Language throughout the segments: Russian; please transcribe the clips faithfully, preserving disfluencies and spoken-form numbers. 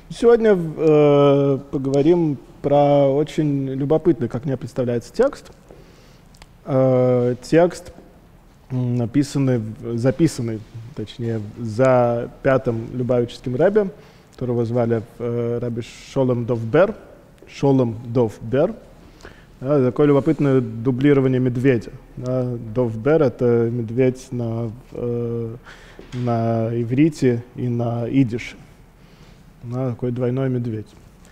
Сегодня э, поговорим про очень любопытный, как мне представляется, текст. Э, текст, написанный, записанный, точнее, за пятым Любавическим ребе, которого звали э, ребе Шолом дов Бер. Шолом дов Бер. Да, такое любопытное дублирование медведя. Да, дов Бер — это медведь на, э, на иврите и на идише. Да, такой двойной медведь.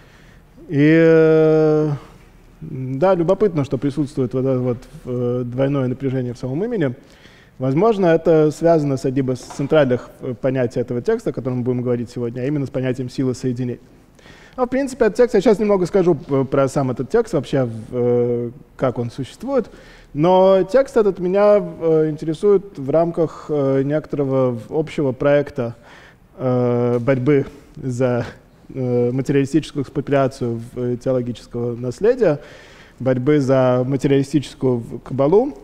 И да, любопытно, что присутствует вот это вот двойное напряжение в самом имени. Возможно, это связано с одним из центральных понятий этого текста, о котором мы будем говорить сегодня, а именно с понятием силы соединения. Но, в принципе, этот текст, я сейчас немного скажу про сам этот текст, вообще, как он существует. Но текст этот меня интересует в рамках некоторого общего проекта борьбы за э, материалистическую экспроприацию э, теологического наследия, борьбы за материалистическую кабалу.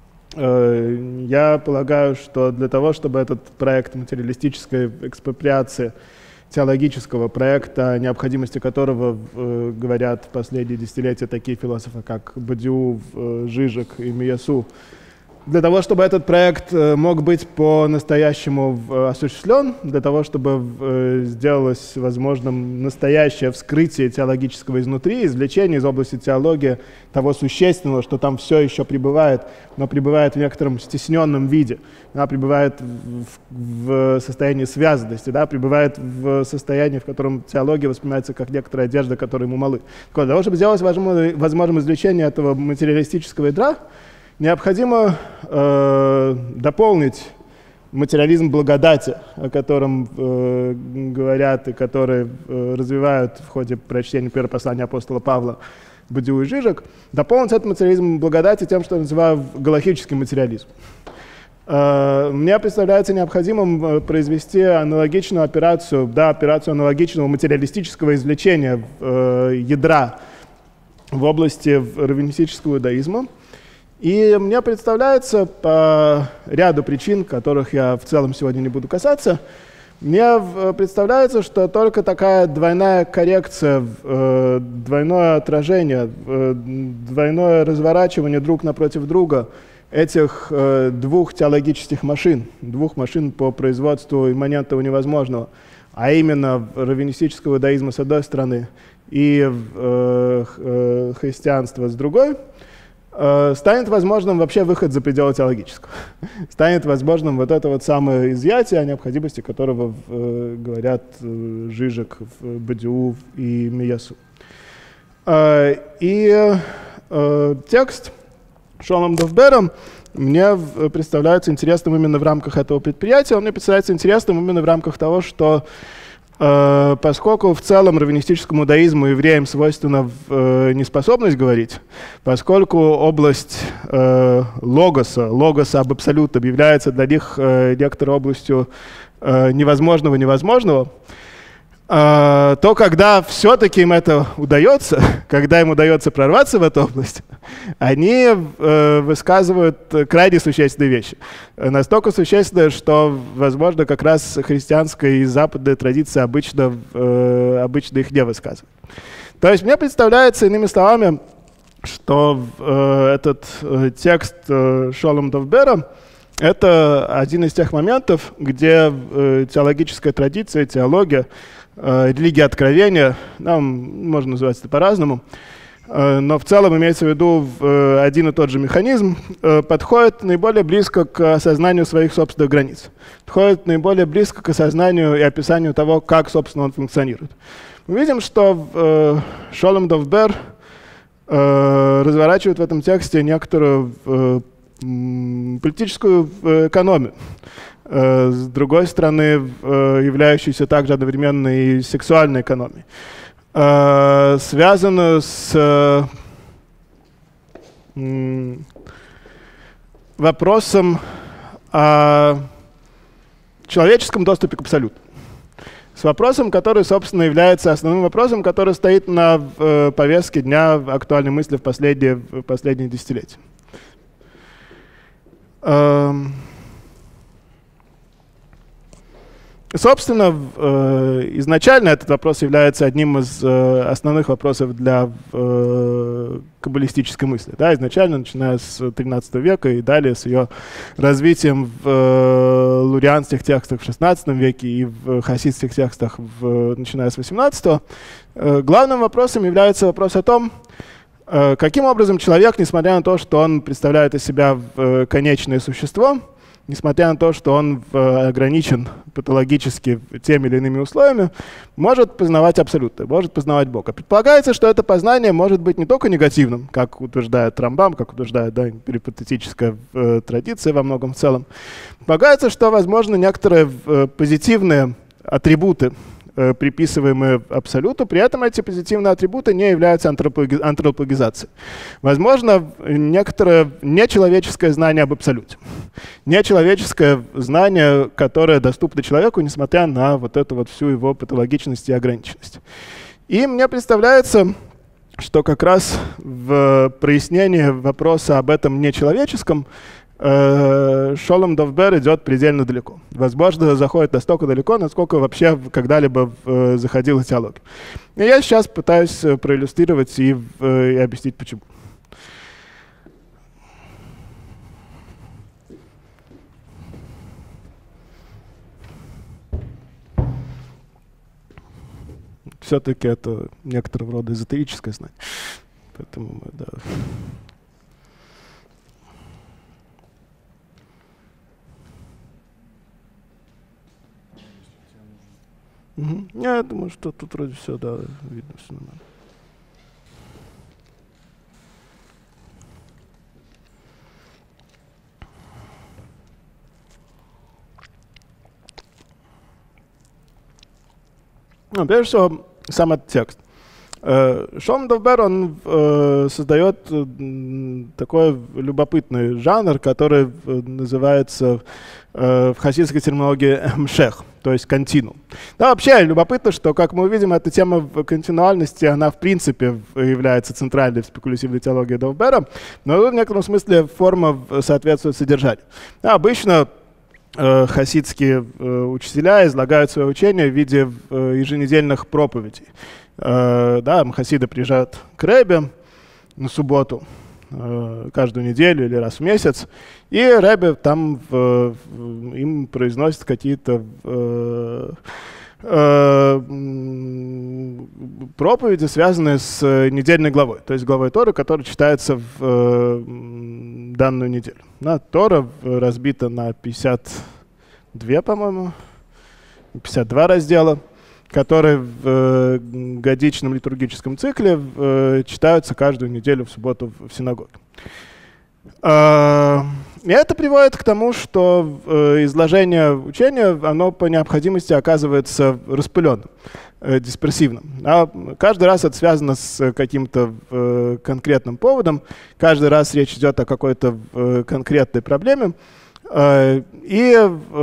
Э, я полагаю, что для того, чтобы этот проект материалистической экспроприации теологического проекта, о необходимости которого э, говорят в последние десятилетия такие философы, как Бодиу, э, Жижик и Миясу, для того, чтобы этот проект мог быть по-настоящему осуществлен, для того, чтобы сделалось возможным настоящее вскрытие теологического изнутри, извлечение из области теологии того существенного, что там все еще пребывает, но пребывает в некотором стесненном виде, да, пребывает в, в состоянии связанности, да, пребывает в состоянии, в котором теология воспринимается как некоторая одежда, которая ему малы. Для того, чтобы сделать возможным извлечение этого материалистического ядра, необходимо э, дополнить материализм благодати, о котором э, говорят и который э, развивают в ходе прочтения первого послания апостола Павла Бодиу и Жижик, дополнить этот материализм благодати тем, что я называю галахический материализм. Э, мне представляется необходимым произвести аналогичную операцию, да, операцию аналогичного материалистического извлечения э, ядра в области раввинистического иудаизма. И мне представляется, по ряду причин, которых я в целом сегодня не буду касаться, мне представляется, что только такая двойная коррекция, двойное отражение, двойное разворачивание друг напротив друга этих двух теологических машин, двух машин по производству имманентного невозможного, а именно раввинистического иудаизма с одной стороны и христианства с другой, станет возможным вообще выход за пределы теологического. Станет возможным вот это вот самое изъятие, о необходимости которого э, говорят э, Жижик, Бодиу и Миясу. Э, и э, текст Шолом дов Бером мне представляется интересным именно в рамках этого предприятия. Он мне представляется интересным именно в рамках того, что поскольку в целом раввинистическому иудаизму евреям свойственна э, неспособность говорить, поскольку область э, логоса, логоса об абсолютном является для них э, некоторой областью э, невозможного невозможного, э, то когда все-таки им это удается, когда им удается прорваться в эту область, они э, высказывают крайне существенные вещи. Настолько существенные, что, возможно, как раз христианская и западная традиция обычно, э, обычно их не высказывает. То есть мне представляется, иными словами, что э, этот э, текст э, Шолом дов Бера — это один из тех моментов, где э, теологическая традиция, теология, э, религия откровения, нам можно называть это по-разному, но в целом имеется в виду один и тот же механизм, подходит наиболее близко к осознанию своих собственных границ, подходит наиболее близко к осознанию и описанию того, как, собственно, он функционирует. Мы видим, что Шолом дов Бер разворачивает в этом тексте некоторую политическую экономию, с другой стороны, являющуюся также одновременно и сексуальной экономией, связанную с э, вопросом о человеческом доступе к абсолюту. С вопросом, который, собственно, является основным вопросом, который стоит на э, повестке дня актуальной мысли в последние, в последние десятилетия. Эм Собственно, изначально этот вопрос является одним из основных вопросов для каббалистической мысли. Да, изначально, начиная с тринадцатого века и далее с ее развитием в лурианских текстах в шестнадцатом веке и в хасидских текстах, в, начиная с восемнадцатого, главным вопросом является вопрос о том, каким образом человек, несмотря на то, что он представляет из себя конечное существо, несмотря на то, что он ограничен патологически теми или иными условиями, может познавать абсолюты, может познавать Бога. Предполагается, что это познание может быть не только негативным, как утверждает Рамбам, как утверждает, да, перипатетическая э, традиция во многом в целом. Предполагается, что возможны некоторые э, позитивные атрибуты, э, приписываемые абсолюту, при этом эти позитивные атрибуты не являются антропологи- антропологизацией. Возможно, некоторое нечеловеческое знание об абсолюте. Нечеловеческое знание, которое доступно человеку, несмотря на вот эту вот всю его патологичность и ограниченность. И мне представляется, что как раз в прояснении вопроса об этом нечеловеческом э, Шолом Довбер идет предельно далеко. Возможно, заходит настолько далеко, насколько вообще когда-либо э, заходила теология. И я сейчас пытаюсь проиллюстрировать и, э, и объяснить, почему. Все-таки это некоторого рода эзотерическое знание. Поэтому мы, да. Угу. Я думаю, что тут вроде все, да, видно, все нормально. Ну, прежде всего, сам этот текст. Шолом Довбер, он э, создает э, такой любопытный жанр, который называется э, в хасидской терминологии мшех, то есть континуум. Да, вообще любопытно, что, как мы увидим, эта тема в континуальности, она в принципе является центральной в спекулятивной теологии Довбера, но в некотором смысле форма соответствует содержанию. Да, обычно э, хасидские э, учителя излагают свое учение в виде э, еженедельных проповедей. Uh, да, хасиды приезжают к Ребе на субботу uh, каждую неделю или раз в месяц, и Ребе там в, в, им произносит какие-то uh, uh, проповеди, связанные с недельной главой, то есть главой Торы, которая читается в uh, данную неделю. Да, Тора разбита на пятьдесят два, по-моему, пятьдесят два раздела, которые в э, годичном литургическом цикле э, читаются каждую неделю в субботу в, в синагоге. Э, и это приводит к тому, что э, изложение учения, оно по необходимости оказывается распыленным, э, дисперсивным. А каждый раз это связано с каким-то э, конкретным поводом, каждый раз речь идет о какой-то э, конкретной проблеме. И,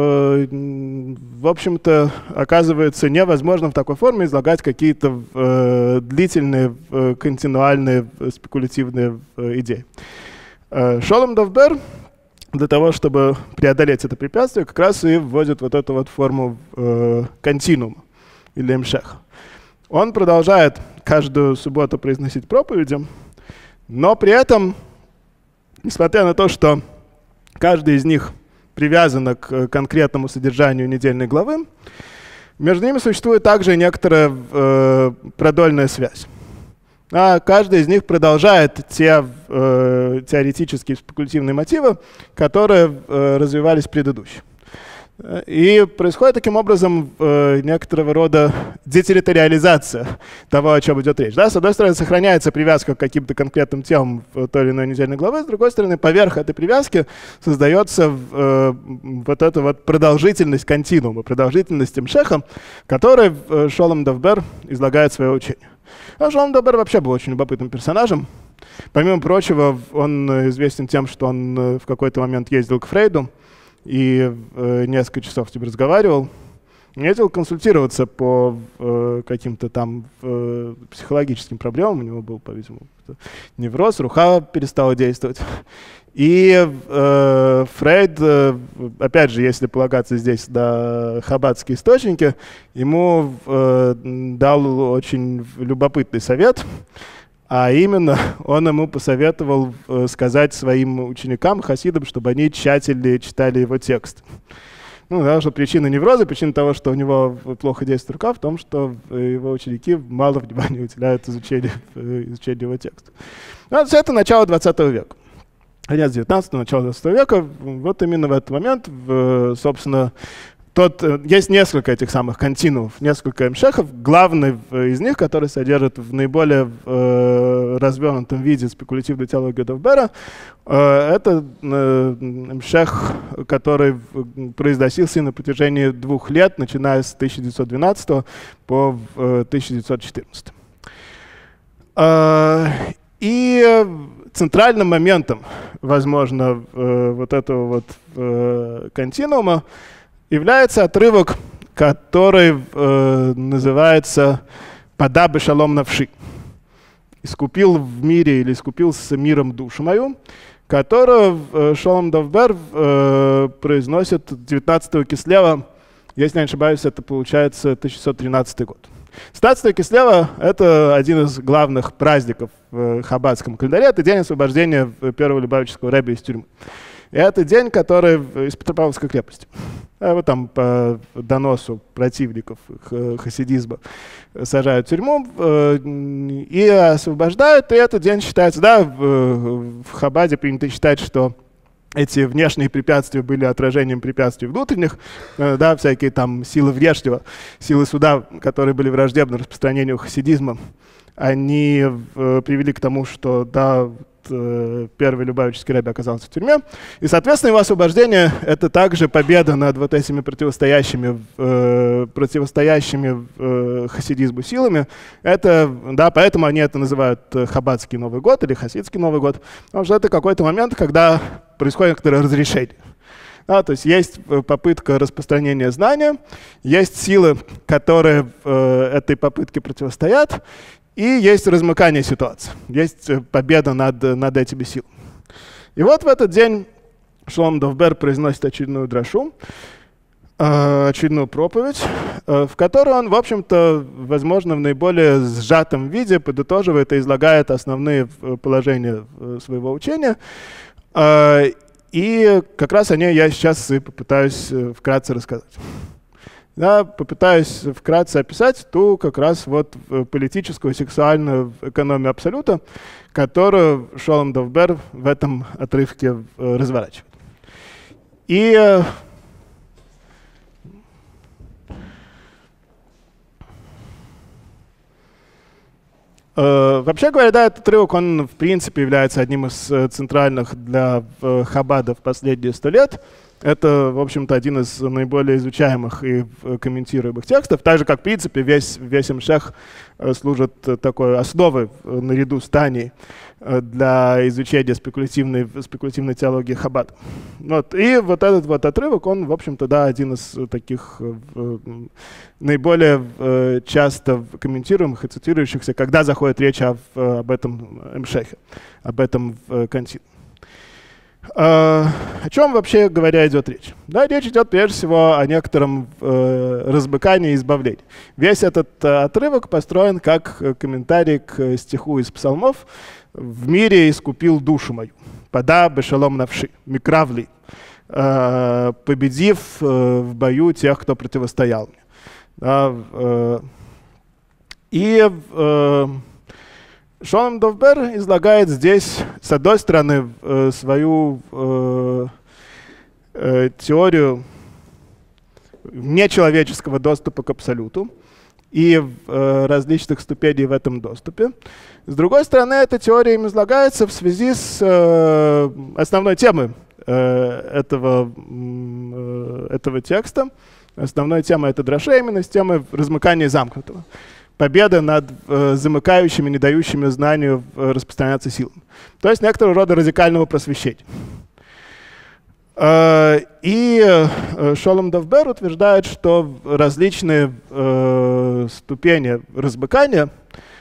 в общем-то, оказывается невозможно в такой форме излагать какие-то длительные, континуальные, спекулятивные идеи. Шолом Довбер для того, чтобы преодолеть это препятствие, как раз и вводит вот эту вот форму континуума или мшех. Он продолжает каждую субботу произносить проповеди, но при этом, несмотря на то, что каждая из них привязана к конкретному содержанию недельной главы, между ними существует также некоторая э, продольная связь. А каждая из них продолжает те э, теоретические спекулятивные мотивы, которые э, развивались предыдущие. И происходит таким образом э, некоторого рода детерриториализация того, о чем идет речь. Да? С одной стороны, сохраняется привязка к каким-то конкретным темам в той или иной недельной главе, с другой стороны, поверх этой привязки создается э, вот эта вот продолжительность континуума, продолжительность мшеха, которой э, Шолом Довбер излагает свое учение. А Шолом Довбер вообще был очень любопытным персонажем. Помимо прочего, он известен тем, что он в какой-то момент ездил к Фрейду и э, несколько часов с ним разговаривал. Ездил консультироваться по э, каким-то там э, психологическим проблемам. У него был, по-видимому, невроз, руха перестала действовать. И э, Фрейд, э, опять же, если полагаться здесь на хаббатские источники, ему э, дал очень любопытный совет, а именно он ему посоветовал э, сказать своим ученикам, хасидам, чтобы они тщательнее читали его текст. Ну, потому что причина невроза, причина того, что у него плохо действует рука, в том, что его ученики мало внимания уделяют изучению, изучению его текста. Ну, это начало двадцатого века. Конец девятнадцатого, начало двадцатого века. Вот именно в этот момент, в, собственно, тот, есть несколько этих самых континуумов, несколько эмшехов. Главный из них, который содержит в наиболее э, развернутом виде спекулятивную теологию Довбера, э, это э, эмшех, который произносился на протяжении двух лет, начиная с тысяча девятьсот двенадцатого по э, тысяча девятьсот четырнадцатый. Э, и центральным моментом, возможно, э, вот этого вот э, континуума является отрывок, который э, называется «Пада бешалом навши». «Искупил в мире» или «Искупил с миром душу мою», которую э, Шолом Довбер э, произносит девятнадцатого Кислева, если не ошибаюсь, это получается тысяча шестьсот тринадцатый год. девятнадцатого Кислева — это один из главных праздников в хаббатском календаре, это день освобождения первого любавического рэбби из тюрьмы. И это день, который из Петропавловской крепости. Его там по доносу противников хасидизма сажают в тюрьму и освобождают. И этот день считается, да, в Хабаде принято считать, что эти внешние препятствия были отражением препятствий внутренних, да, всякие там силы внешнего, силы суда, которые были враждебны распространению хасидизма, они привели к тому, что, да, первый любавический рэбби оказался в тюрьме. И, соответственно, его освобождение — это также победа над вот этими противостоящими, э, противостоящими э, хасидизму силами. Это, да, поэтому они это называют хаббатский Новый год или хасидский Новый год. Потому что это какой-то момент, когда происходит некоторое разрешение. Да, то есть есть попытка распространения знания, есть силы, которые э, этой попытке противостоят, и есть размыкание ситуации, есть победа над, над этими силами. И вот в этот день Шолом Довбер произносит очередную драшу, очередную проповедь, в которой он, в общем-то, возможно, в наиболее сжатом виде подытоживает и излагает основные положения своего учения. И как раз о ней я сейчас и попытаюсь вкратце рассказать. Я попытаюсь вкратце описать ту как раз вот политическую сексуальную экономию абсолюта, которую Шолом Довбер в этом отрывке разворачивает. И э, вообще говоря, да, этот отрывок, он в принципе является одним из центральных для Хаббада в последние сто лет. Это, в общем-то, один из наиболее изучаемых и комментируемых текстов, так же, как, в принципе, весь, весь эмшех служит такой основой наряду с Таней для изучения спекулятивной, спекулятивной теологии Хаббада. Вот. И вот этот вот отрывок, он, в общем-то, да, один из таких наиболее часто комментируемых и цитирующихся, когда заходит речь об, об этом эмшехе, об этом континууме. Uh, о чем вообще говоря идет речь? Да, речь идет прежде всего о некотором uh, размыкании и избавлении. Весь этот uh, отрывок построен как комментарий к стиху из псалмов «В мире искупил душу мою, пада бешалом навши, микравли, uh, победив uh, в бою тех, кто противостоял мне». Да, uh, и uh, Шолом Довбер излагает здесь, с одной стороны, э, свою э, э, теорию нечеловеческого доступа к абсолюту и э, различных ступеней в этом доступе. С другой стороны, эта теория им излагается в связи с э, основной темой э, этого, э, этого текста. Основной темой этой драши именно с темой размыкания замкнутого. Победа над э, замыкающими, не дающими знанию э, распространяться силам. То есть некоторого рода радикального просвещения. Э, и э, Шолом Довбер утверждает, что различные э, ступени размыкания,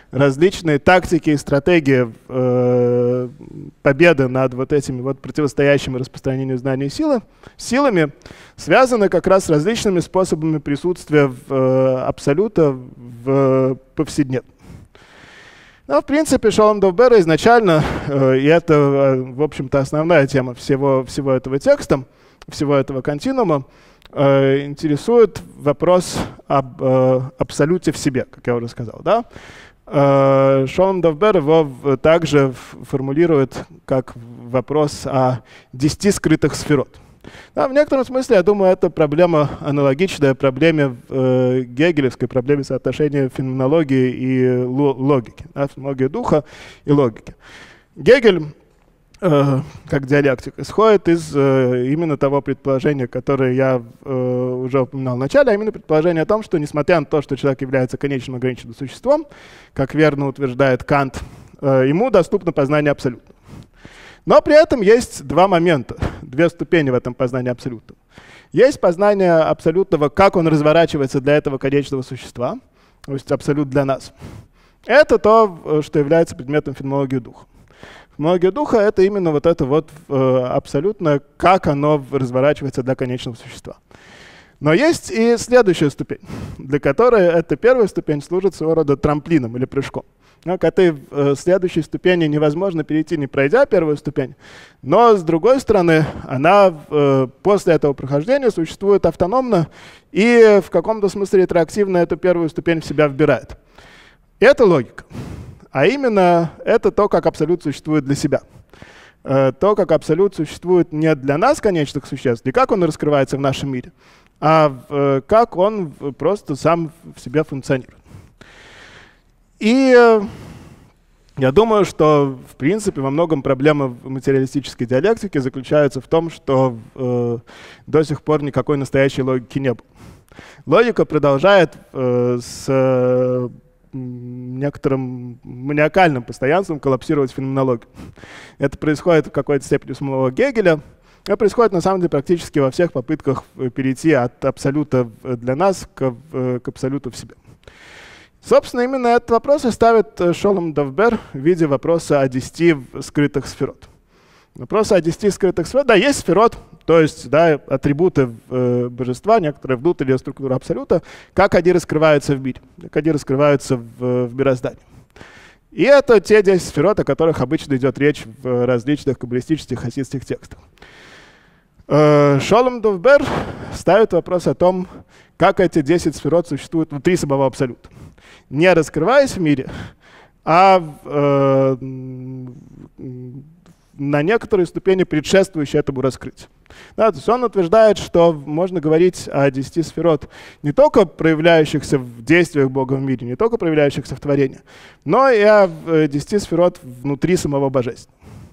различные тактики и стратегии э, победы над вот этими вот противостоящими распространению знаний силы, силами связаны как раз с различными способами присутствия в, э, абсолюта в повседневном. Но, в принципе, Шолом Довбера изначально, э, и это, э, в общем-то, основная тема всего, всего этого текста, всего этого континуума, э, интересует вопрос об э, абсолюте в себе, как я уже сказал. Да? Э, Шолом Довбер его также формулирует как вопрос о десяти скрытых сферот. Да, в некотором смысле, я думаю, это проблема аналогичная проблеме э, гегелевской, проблеме соотношения феноменологии и логики, да, феноменологии духа и логики. Гегель, э, как диалектик, исходит из э, именно того предположения, которое я э, уже упоминал в начале, а именно предположение о том, что, несмотря на то, что человек является конечным ограниченным существом, как верно утверждает Кант, э, ему доступно познание абсолютного. Но при этом есть два момента, две ступени в этом познании абсолютного. Есть познание абсолютного, как он разворачивается для этого конечного существа, то есть абсолют для нас. Это то, что является предметом феноменологии духа. Феноменология духа — это именно вот это вот э, абсолютное, как оно разворачивается для конечного существа. Но есть и следующая ступень, для которой эта первая ступень служит своего рода трамплином или прыжком. Но к этой э, следующей ступени невозможно перейти, не пройдя первую ступень. Но, с другой стороны, она э, после этого прохождения существует автономно и в каком-то смысле ретроактивно эту первую ступень в себя вбирает. И это логика. А именно, это то, как абсолют существует для себя. Э, то, как абсолют существует не для нас, конечных существ, и как он раскрывается в нашем мире, а э, как он просто сам в себе функционирует. И э, я думаю, что, в принципе, во многом проблема материалистической диалектики заключается в том, что э, до сих пор никакой настоящей логики не было. Логика продолжает э, с э, некоторым маниакальным постоянством коллапсировать феноменологию. Это происходит в какой-то степени у самого Гегеля. Это происходит, на самом деле, практически во всех попытках перейти от абсолюта для нас к, к абсолюту в себе. Собственно, именно этот вопрос и ставит Шолом Довбер в виде вопроса о десяти скрытых сферот. Вопрос о десяти скрытых сферот. Да, есть сферот, то есть да, атрибуты э, божества, некоторая внутренняя структура абсолюта, как они раскрываются в мире, как они раскрываются в, в мироздании. И это те десять сферот, о которых обычно идет речь в различных каббалистических хасидских текстах. Э, Шолом Довбер ставит вопрос о том, как эти десять сферот существуют внутри самого абсолюта. Не раскрываясь в мире, а э, на некоторой ступени предшествующей этому раскрытию. Да, то есть он утверждает, что можно говорить о десяти сферот не только проявляющихся в действиях Бога в мире, не только проявляющихся в творении, но и о десяти сферот внутри самого божества.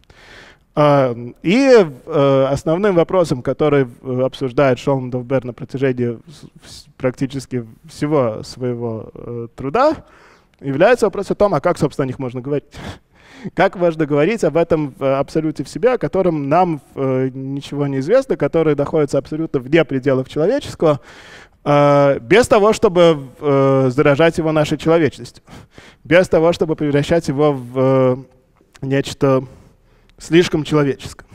И основным вопросом, который обсуждает Шолом Довбер на протяжении практически всего своего труда, является вопрос о том, а как, собственно, о них можно говорить. Как можно говорить об этом абсолюте в себе, о котором нам ничего не известно, который находится абсолютно вне пределов человеческого, без того, чтобы заражать его нашей человечностью, без того, чтобы превращать его в нечто слишком человеческое,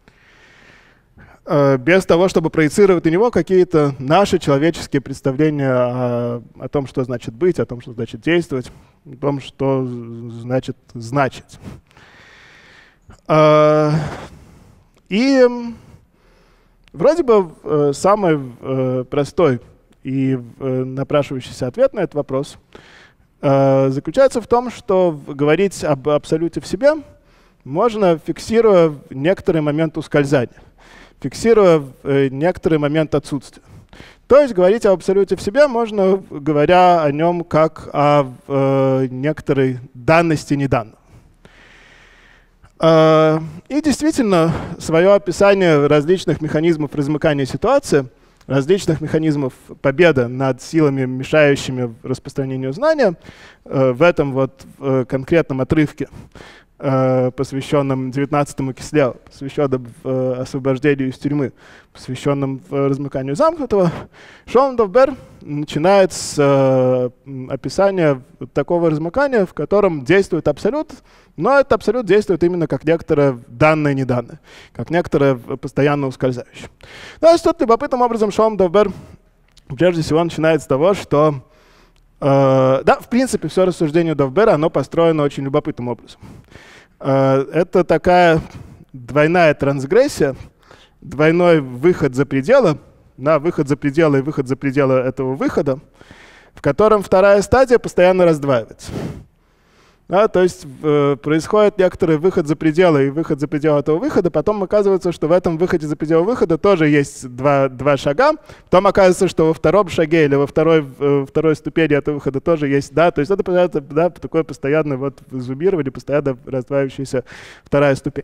без того, чтобы проецировать на него какие-то наши человеческие представления о, о том, что значит быть, о том, что значит действовать, о том, что значит значить. И вроде бы самый простой и напрашивающийся ответ на этот вопрос заключается в том, что говорить об абсолюте в себе можно, фиксируя некоторый момент ускользания, фиксируя некоторый момент отсутствия. То есть говорить об абсолюте в себе можно, говоря о нем как о э, некоторой данности неданного. Э, и действительно, свое описание различных механизмов размыкания ситуации, различных механизмов победы над силами, мешающими распространению знания, э, в этом вот э, конкретном отрывке посвященном девятнадцатому Кислеву, посвященном освобождению из тюрьмы, посвященном размыканию замкнутого, Шолом Довбер начинает с описания такого размыкания, в котором действует абсолют, но этот абсолют действует именно как некоторое данное неданное, как некоторое постоянно ускользающее. Ну, и тут любопытным образом Шолом Довбер прежде всего начинает с того, что Uh, да, в принципе, все рассуждение Довбера, оно построено очень любопытным образом. Uh, это такая двойная трансгрессия, двойной выход за пределы, да, выход за пределы и выход за пределы этого выхода, в котором вторая стадия постоянно раздваивается. Да, то есть э, происходит некоторый выход за пределы и выход за пределы этого выхода, потом оказывается, что в этом выходе за пределы выхода тоже есть два, два шага, потом оказывается, что во втором шаге или во второй, э, второй ступени этого выхода тоже есть, да, то есть это, да, такое постоянное вот зумирование, постоянно раздваивающаяся вторая ступень.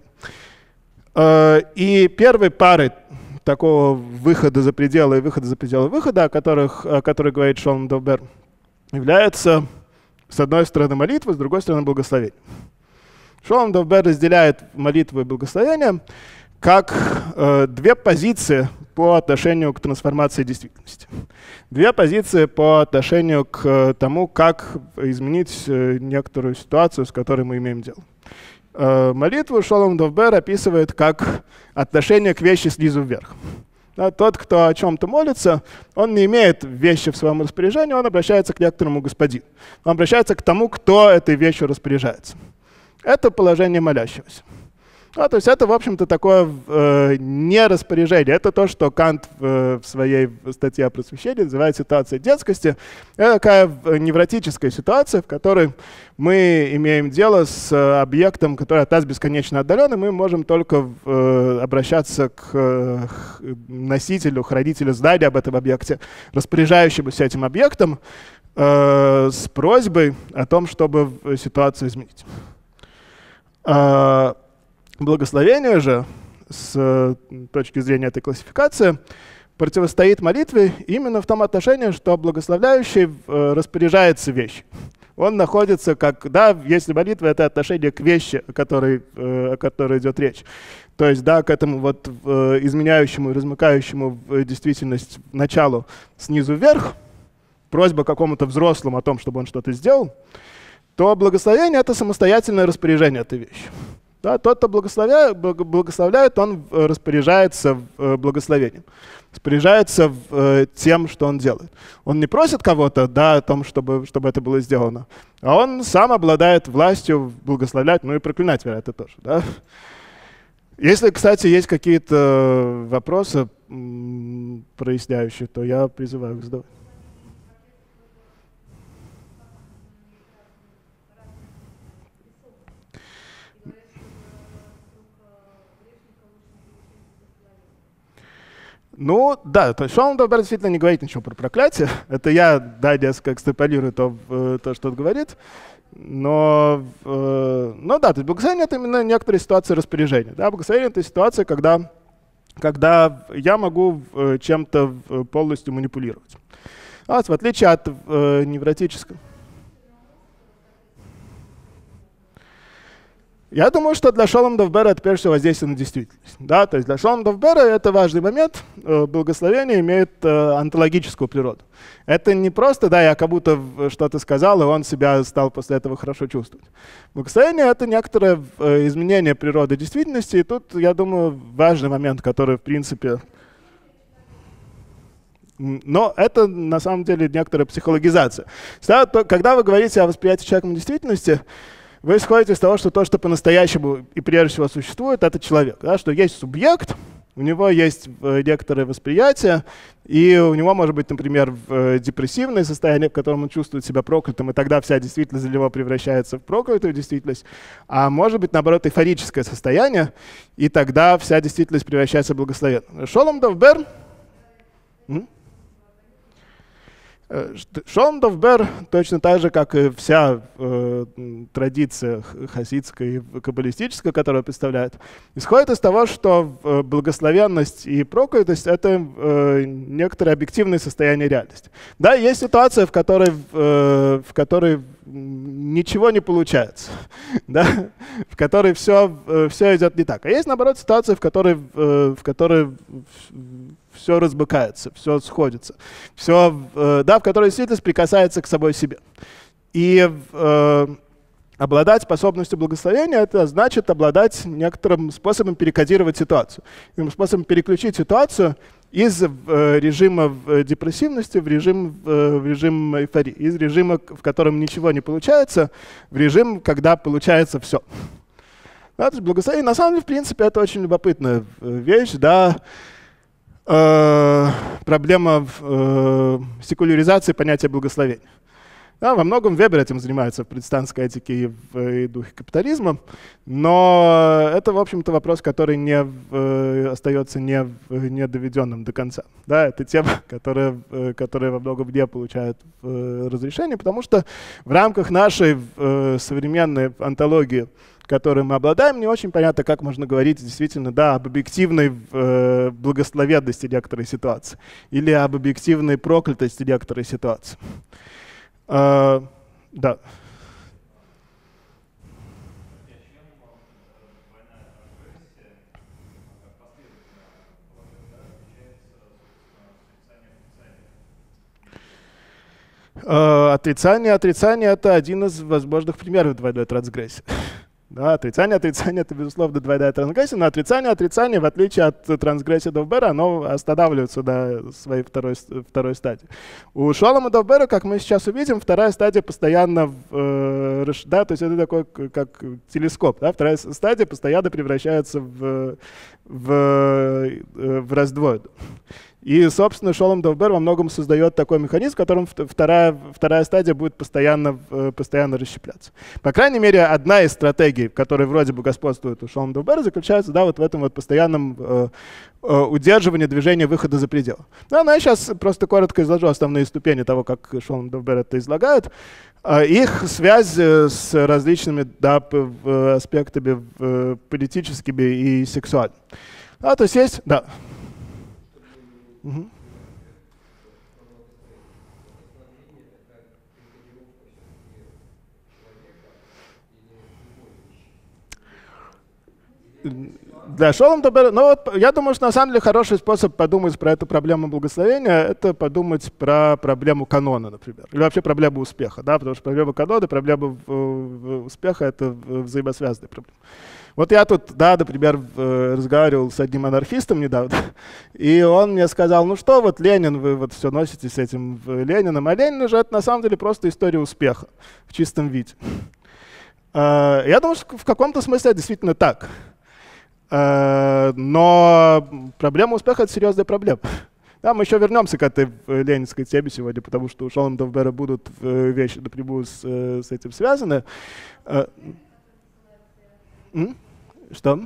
Э, и первой парой такого выхода за пределы и выхода за пределы выхода, о которых, о которых говорит Шолом Довбер, является с одной стороны молитва, с другой стороны благословение. Шолом Довбер разделяет молитву и благословение как э, две позиции по отношению к трансформации действительности. Две позиции по отношению к э, тому, как изменить э, некоторую ситуацию, с которой мы имеем дело. Э, молитву Шолом Довбер описывает как отношение к вещи снизу вверх. Да, тот, кто о чем-то молится, он не имеет вещи в своем распоряжении, он обращается к некоторому господину. Он обращается к тому, кто этой вещью распоряжается. Это положение молящегося. А, то есть это, в общем-то, такое э, не распоряжение. Это то, что Кант в, в своей статье о просвещении называет ситуацией детскости. Это такая невротическая ситуация, в которой мы имеем дело с объектом, который от нас бесконечно отдален, и мы можем только э, обращаться к э, носителю, хранителю знания об этом объекте, распоряжающемуся этим объектом, э, с просьбой о том, чтобы ситуацию изменить. Э, Благословение же, с точки зрения этой классификации, противостоит молитве именно в том отношении, что благословляющий распоряжается вещью. Он находится как, да, если молитва — это отношение к вещи, о которой, о которой идет речь, то есть, да, к этому вот изменяющему и размыкающему действительность началу снизу вверх, просьба какому-то взрослому о том, чтобы он что-то сделал, то благословение — это самостоятельное распоряжение этой вещи. Да, тот, кто благословляет, благословляет, он распоряжается благословением, распоряжается тем, что он делает. Он не просит кого-то, да, о том, чтобы, чтобы это было сделано, а он сам обладает властью благословлять, ну и проклинать, вероятно, тоже. Да? Если, кстати, есть какие-то вопросы проясняющие, то я призываю их задавать. Ну, да, то есть Шолом Довбер действительно не говорит ничего про проклятие. Это я, да, несколько экстраполирую то, то, что он говорит. Но, э, ну да, то есть благословение — это именно некоторые ситуации распоряжения. Да? Благословение — это ситуация, когда, когда я могу чем-то полностью манипулировать. А, в отличие от э, невротического. Я думаю, что для Шолом Довбера это прежде всего воздействие на действительность. Да? То есть для Шолом Довбера это важный момент. Благословение имеет э, онтологическую природу. Это не просто, да, я как будто что-то сказал, и он себя стал после этого хорошо чувствовать. Благословение — это некоторое э, изменение природы действительности, и тут, я думаю, важный момент, который, в принципе... Но это, на самом деле, некоторая психологизация. Когда вы говорите о восприятии человеком действительности, вы исходите из того, что то, что по-настоящему и прежде всего существует, это человек. Да? Что есть субъект, у него есть некоторое восприятие, и у него может быть, например, депрессивное состояние, в котором он чувствует себя проклятым, и тогда вся действительность для него превращается в проклятую действительность. А может быть, наоборот, эйфорическое состояние, и тогда вся действительность превращается в благословенную. Шолом Довбер... Шолом Довбер, точно так же, как и вся э, традиция хасидская и каббалистическая, которую представляет, исходит из того, что э, благословенность и проклятость — это э, некоторое объективное состояние реальности. Да, есть ситуация, в которой, э, в которой ничего не получается, да, в которой все, э, все идет не так. А есть, наоборот, ситуация, в которой, э, в которой все разбыкается, все сходится, все, э, да, в которой действительно прикасается к самой себе. И э, обладать способностью благословения — это значит обладать некоторым способом перекодировать ситуацию, способом переключить ситуацию из э, режима депрессивности в режим, э, в режим эйфории, из режима, в котором ничего не получается, в режим, когда получается все. Да, то есть благословение, на самом деле, в принципе, это очень любопытная вещь, да. Э, проблема э, секуляризации понятия благословения. Да, во многом Вебер этим занимается в протестантской этике и в и духе капитализма, но это, в общем-то, вопрос, который не, э, остается не, не доведенным до конца. Да, это тема, которая, э, которая во многом не получает э, разрешения, потому что в рамках нашей э, современной антологии, которой мы обладаем, не очень понятно, как можно говорить действительно, да, об объективной э, благословенности некоторой ситуации или об объективной проклятости некоторой ситуации. Uh, да. Uh, отрицание, отрицание — это один из возможных примеров двойной трансгрессии. Да, отрицание, отрицание — это, безусловно, двойная трансгрессия, но отрицание, отрицание, в отличие от трансгрессии Довбера, оно останавливается до своей второй, второй стадии. У Шолома Довбера, как мы сейчас увидим, вторая стадия постоянно, э, да, то есть это такой, как телескоп, да, вторая стадия постоянно превращается в, в, в раздвоенную. И, собственно, Шолом Довбер во многом создает такой механизм, в котором вторая, вторая стадия будет постоянно, постоянно расщепляться. По крайней мере, одна из стратегий, которая вроде бы господствует у Шолома Довбера, заключается, да, вот в этом вот постоянном э, э, удерживании движения выхода за пределы. Да, но я сейчас просто коротко изложу основные ступени того, как Шолом Довбер это излагает. Э, их связь с различными, да, аспектами э, политическими и сексуальными. Да, то есть есть, да. Угу. Да, Шолом Довбер, ну вот я думаю, что на самом деле хороший способ подумать про эту проблему благословения — это подумать про проблему канона, например, или вообще проблему успеха, да, потому что проблема канона, проблема успеха — это взаимосвязанные проблемы. Вот я тут, да, например, разговаривал с одним анархистом недавно, и он мне сказал: ну что, вот Ленин, вы вот все носите с этим Лениным, а Ленин же это на самом деле просто история успеха в чистом виде. Я думаю, что в каком-то смысле это действительно так. Но проблема успеха — это серьезная проблема. Да, мы еще вернемся к этой ленинской теме сегодня, потому что у Шолома Довбера будут вещи напрямую с, с этим связаны. Что?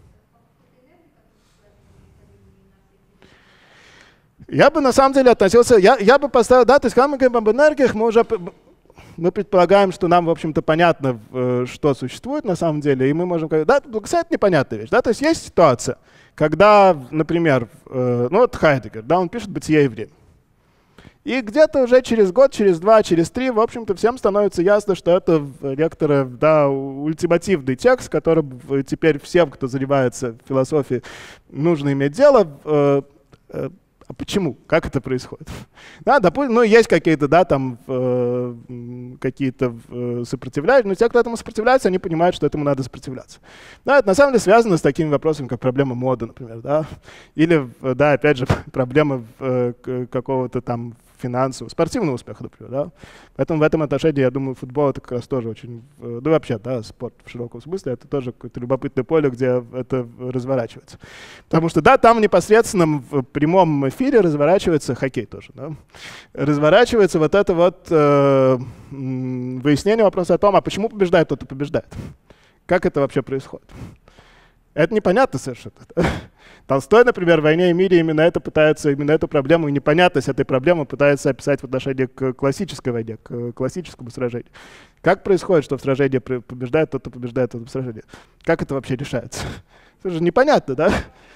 Я бы на самом деле относился, я, я бы поставил, да, то есть когда мы говорим об энергиях, мы уже мы предполагаем, что нам, в общем-то, понятно, что существует на самом деле, и мы можем говорить, да, благословение — это непонятная вещь, да, то есть есть ситуация, когда, например, ну вот Хайдеггер, да, он пишет «Бытие и время». И где-то уже через год, через два, через три, в общем-то, всем становится ясно, что это некоторый, да, ультимативный текст, которым теперь всем, кто занимается философией, нужно иметь дело. Э, э, а почему? Как это происходит? Да, допустим, ну, есть какие-то, да, там, э, какие-то э, сопротивляющие, но те, кто этому сопротивляется, они понимают, что этому надо сопротивляться. Да, это на самом деле связано с такими вопросами, как проблема моды, например, да, или, да, опять же, проблема э, какого-то там финансового, спортивного успеха, например, да. Поэтому в этом отношении, я думаю, футбол — это как раз тоже очень, ну, вообще, да, спорт в широком смысле, это тоже какое-то любопытное поле, где это разворачивается. Потому что, да, там непосредственно в прямом эфире разворачивается хоккей тоже, да. Разворачивается вот это вот э, выяснение вопроса о том, а почему побеждает тот, кто побеждает. Как это вообще происходит. Это непонятно совершенно. Толстой, например, в «Войне и мире» именно это пытается, именно эту проблему и непонятность этой проблемы пытается описать в отношении к классической войне, к классическому сражению. Как происходит, что в сражении побеждает тот, кто побеждает в этом сражении? Как это вообще решается? Это же непонятно, да?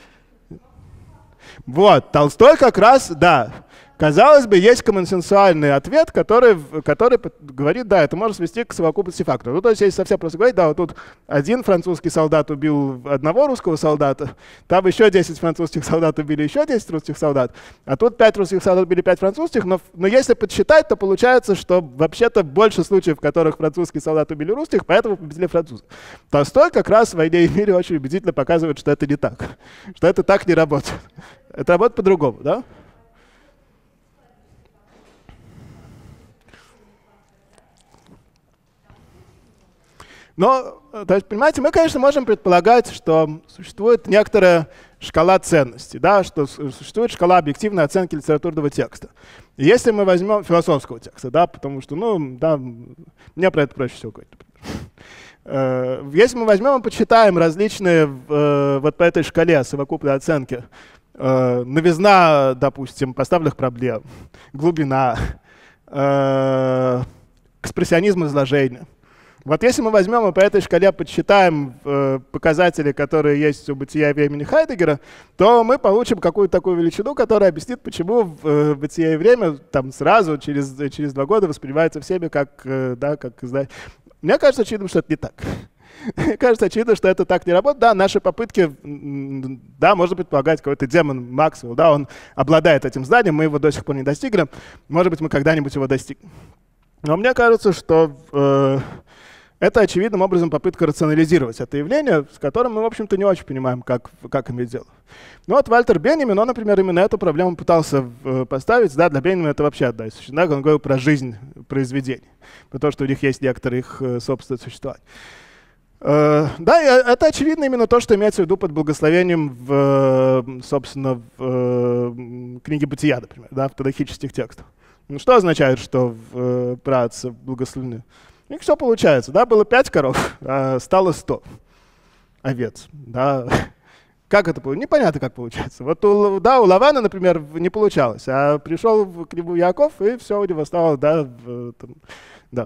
Вот, Толстой как раз, да. Казалось бы, есть коммонсенсуальный ответ, который, который говорит, да, это может свести к совокупности факторов. Ну, то есть, если совсем просто говорить, да, вот тут один французский солдат убил одного русского солдата, там еще десять французских солдат убили еще десять русских солдат, а тут пять русских солдат убили пять французских, но, но если подсчитать, то получается, что вообще-то больше случаев, в которых французские солдаты убили русских, поэтому победили французы. Толстой как раз в «Войне и мире» очень убедительно показывает, что это не так, что это так не работает. Это работает по-другому, да? Но, то есть, понимаете, мы, конечно, можем предполагать, что существует некоторая шкала ценностей, да, что существует шкала объективной оценки литературного текста. И если мы возьмем философского текста, да, потому что, ну, да, мне про это проще всего говорить. Если мы возьмем и почитаем различные вот по этой шкале совокупной оценки, новизна, допустим, поставленных проблем, глубина, экспрессионизм изложения. Вот если мы возьмем и по этой шкале подсчитаем э, показатели, которые есть у бытия и времени Хайдеггера, то мы получим какую-то такую величину, которая объяснит, почему в, э, бытие и время там сразу, через, через два года воспринимается всеми как, э, да, как, знаете. Мне кажется очевидно, что это не так. Мне кажется очевидно, что это так не работает. Да, наши попытки, да, можно предполагать, какой-то демон Максвелл, да, он обладает этим знанием, мы его до сих пор не достигли. Может быть, мы когда-нибудь его достигнем. Но мне кажется, что э, это очевидным образом попытка рационализировать это явление, с которым мы, в общем-то, не очень понимаем, как, как иметь дело. Ну вот Вальтер Бенемин, он, например, именно эту проблему пытался э, поставить. Да, для Бенемина это вообще одна из суще- да, он говорил про жизнь произведений, про то, что у них есть некоторые их э, собственное существование. Э, да, и это очевидно именно то, что имеется в виду под благословением в, собственно, в э, книге «Бытия», например, да, в тадахических текстах. Ну, что означает, что в праотцы благословены? У них все получается, да, было пять коров, а стало сто овец, да. Как это получилось? Непонятно, как получается. Вот у, да, у Лавана, например, не получалось, а пришел к нему Яков, и все у него стало, да, в, там, да.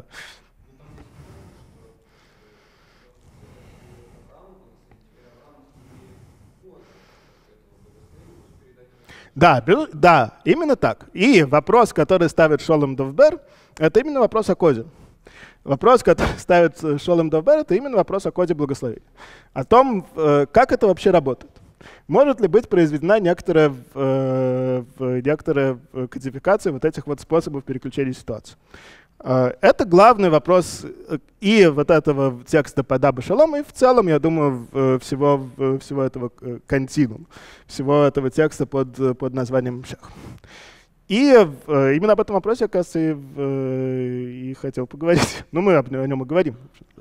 Да, да, именно так. И вопрос, который ставит Шолем Довбер, это именно вопрос о коде. Вопрос, который ставит Шолем Довбер, это именно вопрос о коде благословения. О том, как это вообще работает. Может ли быть произведена некоторая, некоторая кодификация вот этих вот способов переключения ситуации? Это главный вопрос и вот этого текста по Дабы Шалом, и в целом, я думаю, всего, всего этого континуума, всего этого текста под, под названием Мшех. И именно об этом вопросе, оказывается, и, и хотел поговорить. Ну, мы о нем и говорим.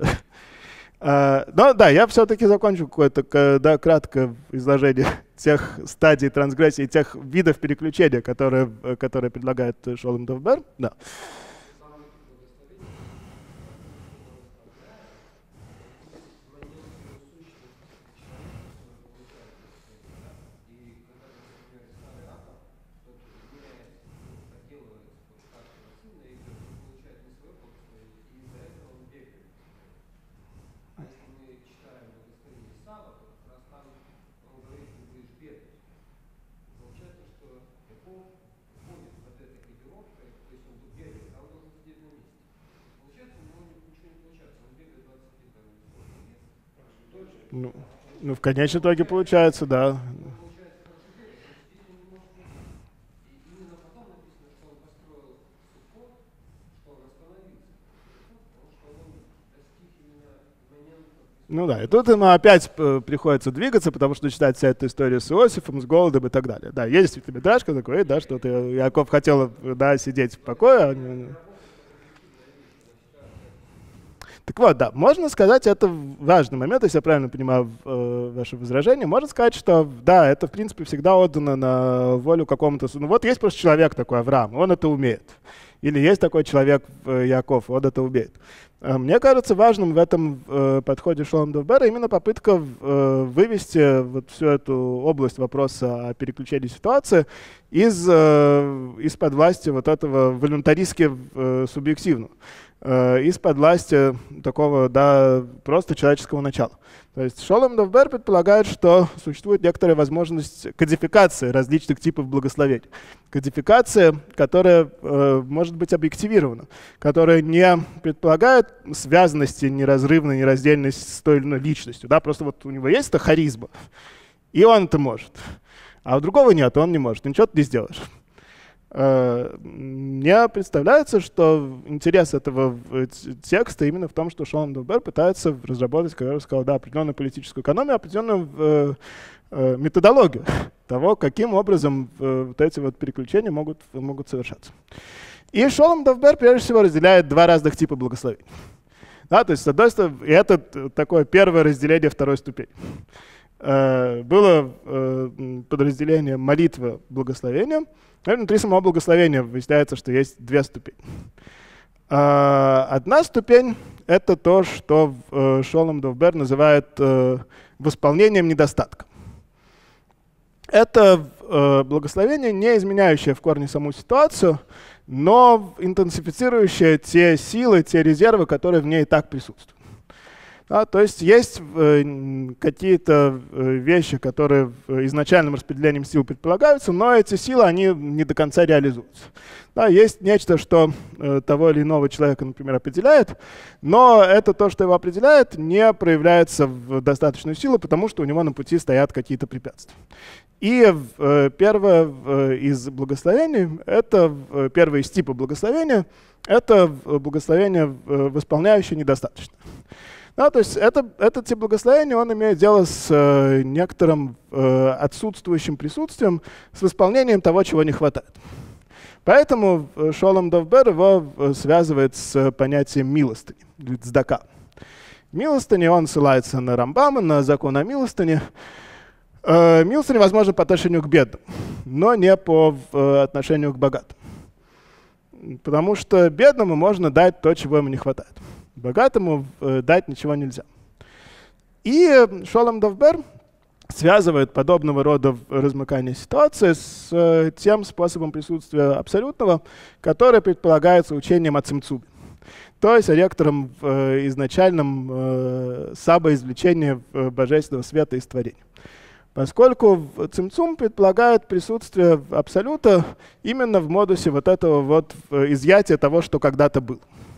Но да, я все-таки закончу какое-то да, краткое изложение тех стадий трансгрессии, тех видов переключения, которые, которые предлагает Шолем Довбер. Да. Ну, ну, в конечном итоге получается, да. Ну да, и тут ему опять приходится двигаться, потому что читать вся эта история с Иосифом, с голодом и так далее. Да, есть действительно Мидраш, который говорит, да, что Яков хотел, да, сидеть в покое. Так вот, да, можно сказать, это важный момент, если я правильно понимаю э, ваше возражение, можно сказать, что да, это в принципе всегда отдано на волю какому-то... Ну вот есть просто человек такой, Авраам, он это умеет. Или есть такой человек, Яков, он это умеет. Мне кажется важным в этом э, подходе Шолом дов Бера именно попытка э, вывести вот всю эту область вопроса о переключении ситуации из, э, из-под власти вот этого волюнтаристски э, субъективного, э, из-под власти такого, да, просто человеческого начала. То есть Шолом дов Бер предполагает, что существует некоторая возможность кодификации различных типов благословений. Кодификация, которая э, может быть объективирована, которая не предполагает связанности, неразрывной, нераздельности с той или иной личностью. Да? Просто вот у него есть эта харизма, и он это может. А у другого нет, он не может, ничего ты не сделаешь. Мне представляется, что интерес этого текста именно в том, что Шолом дов Бер пытается разработать, как я уже сказал, да, определенную политическую экономию, определенную методологию того, каким образом вот эти вот переключения могут, могут совершаться. И Шолом дов Бер прежде всего разделяет два разных типа благословений. Да, то есть, с одной стороны, это такое первое разделение второй ступени. Было подразделение молитва благословения. Внутри самого благословения выясняется, что есть две ступени. Одна ступень — это то, что Шолом дов Бер называет восполнением недостатка. Это благословение, не изменяющее в корне саму ситуацию, но интенсифицирующее те силы, те резервы, которые в ней и так присутствуют. Да, то есть есть э, какие-то э, вещи, которые изначальным распределением сил предполагаются, но эти силы, они не до конца реализуются. Да, есть нечто, что э, того или иного человека, например, определяет, но это то, что его определяет, не проявляется в достаточную силу, потому что у него на пути стоят какие-то препятствия. И э, первое э, из благословений, это э, первый из типов благословения, это благословение, э, восполняющее недостаточно. Да, то есть это, этот тип благословения, он имеет дело с э, некоторым э, отсутствующим присутствием, с восполнением того, чего не хватает. Поэтому Шолом дов Бер его связывает с понятием милостыни, цдака. Милостыни, он ссылается на Рамбама, на закон о милостыне. Э, милостыня возможна по отношению к бедным, но не по э, отношению к богатым. Потому что бедному можно дать то, чего ему не хватает. Богатому э, дать ничего нельзя. И Шолом дов Бер связывает подобного рода размыкание ситуации с э, тем способом присутствия абсолютного, который предполагается учением о цимцуме. То есть о некотором э, изначальном э, самоизвлечении э, божественного света из творения. Поскольку цимцум предполагает присутствие абсолюта именно в модусе вот этого вот изъятия того, что когда-то было.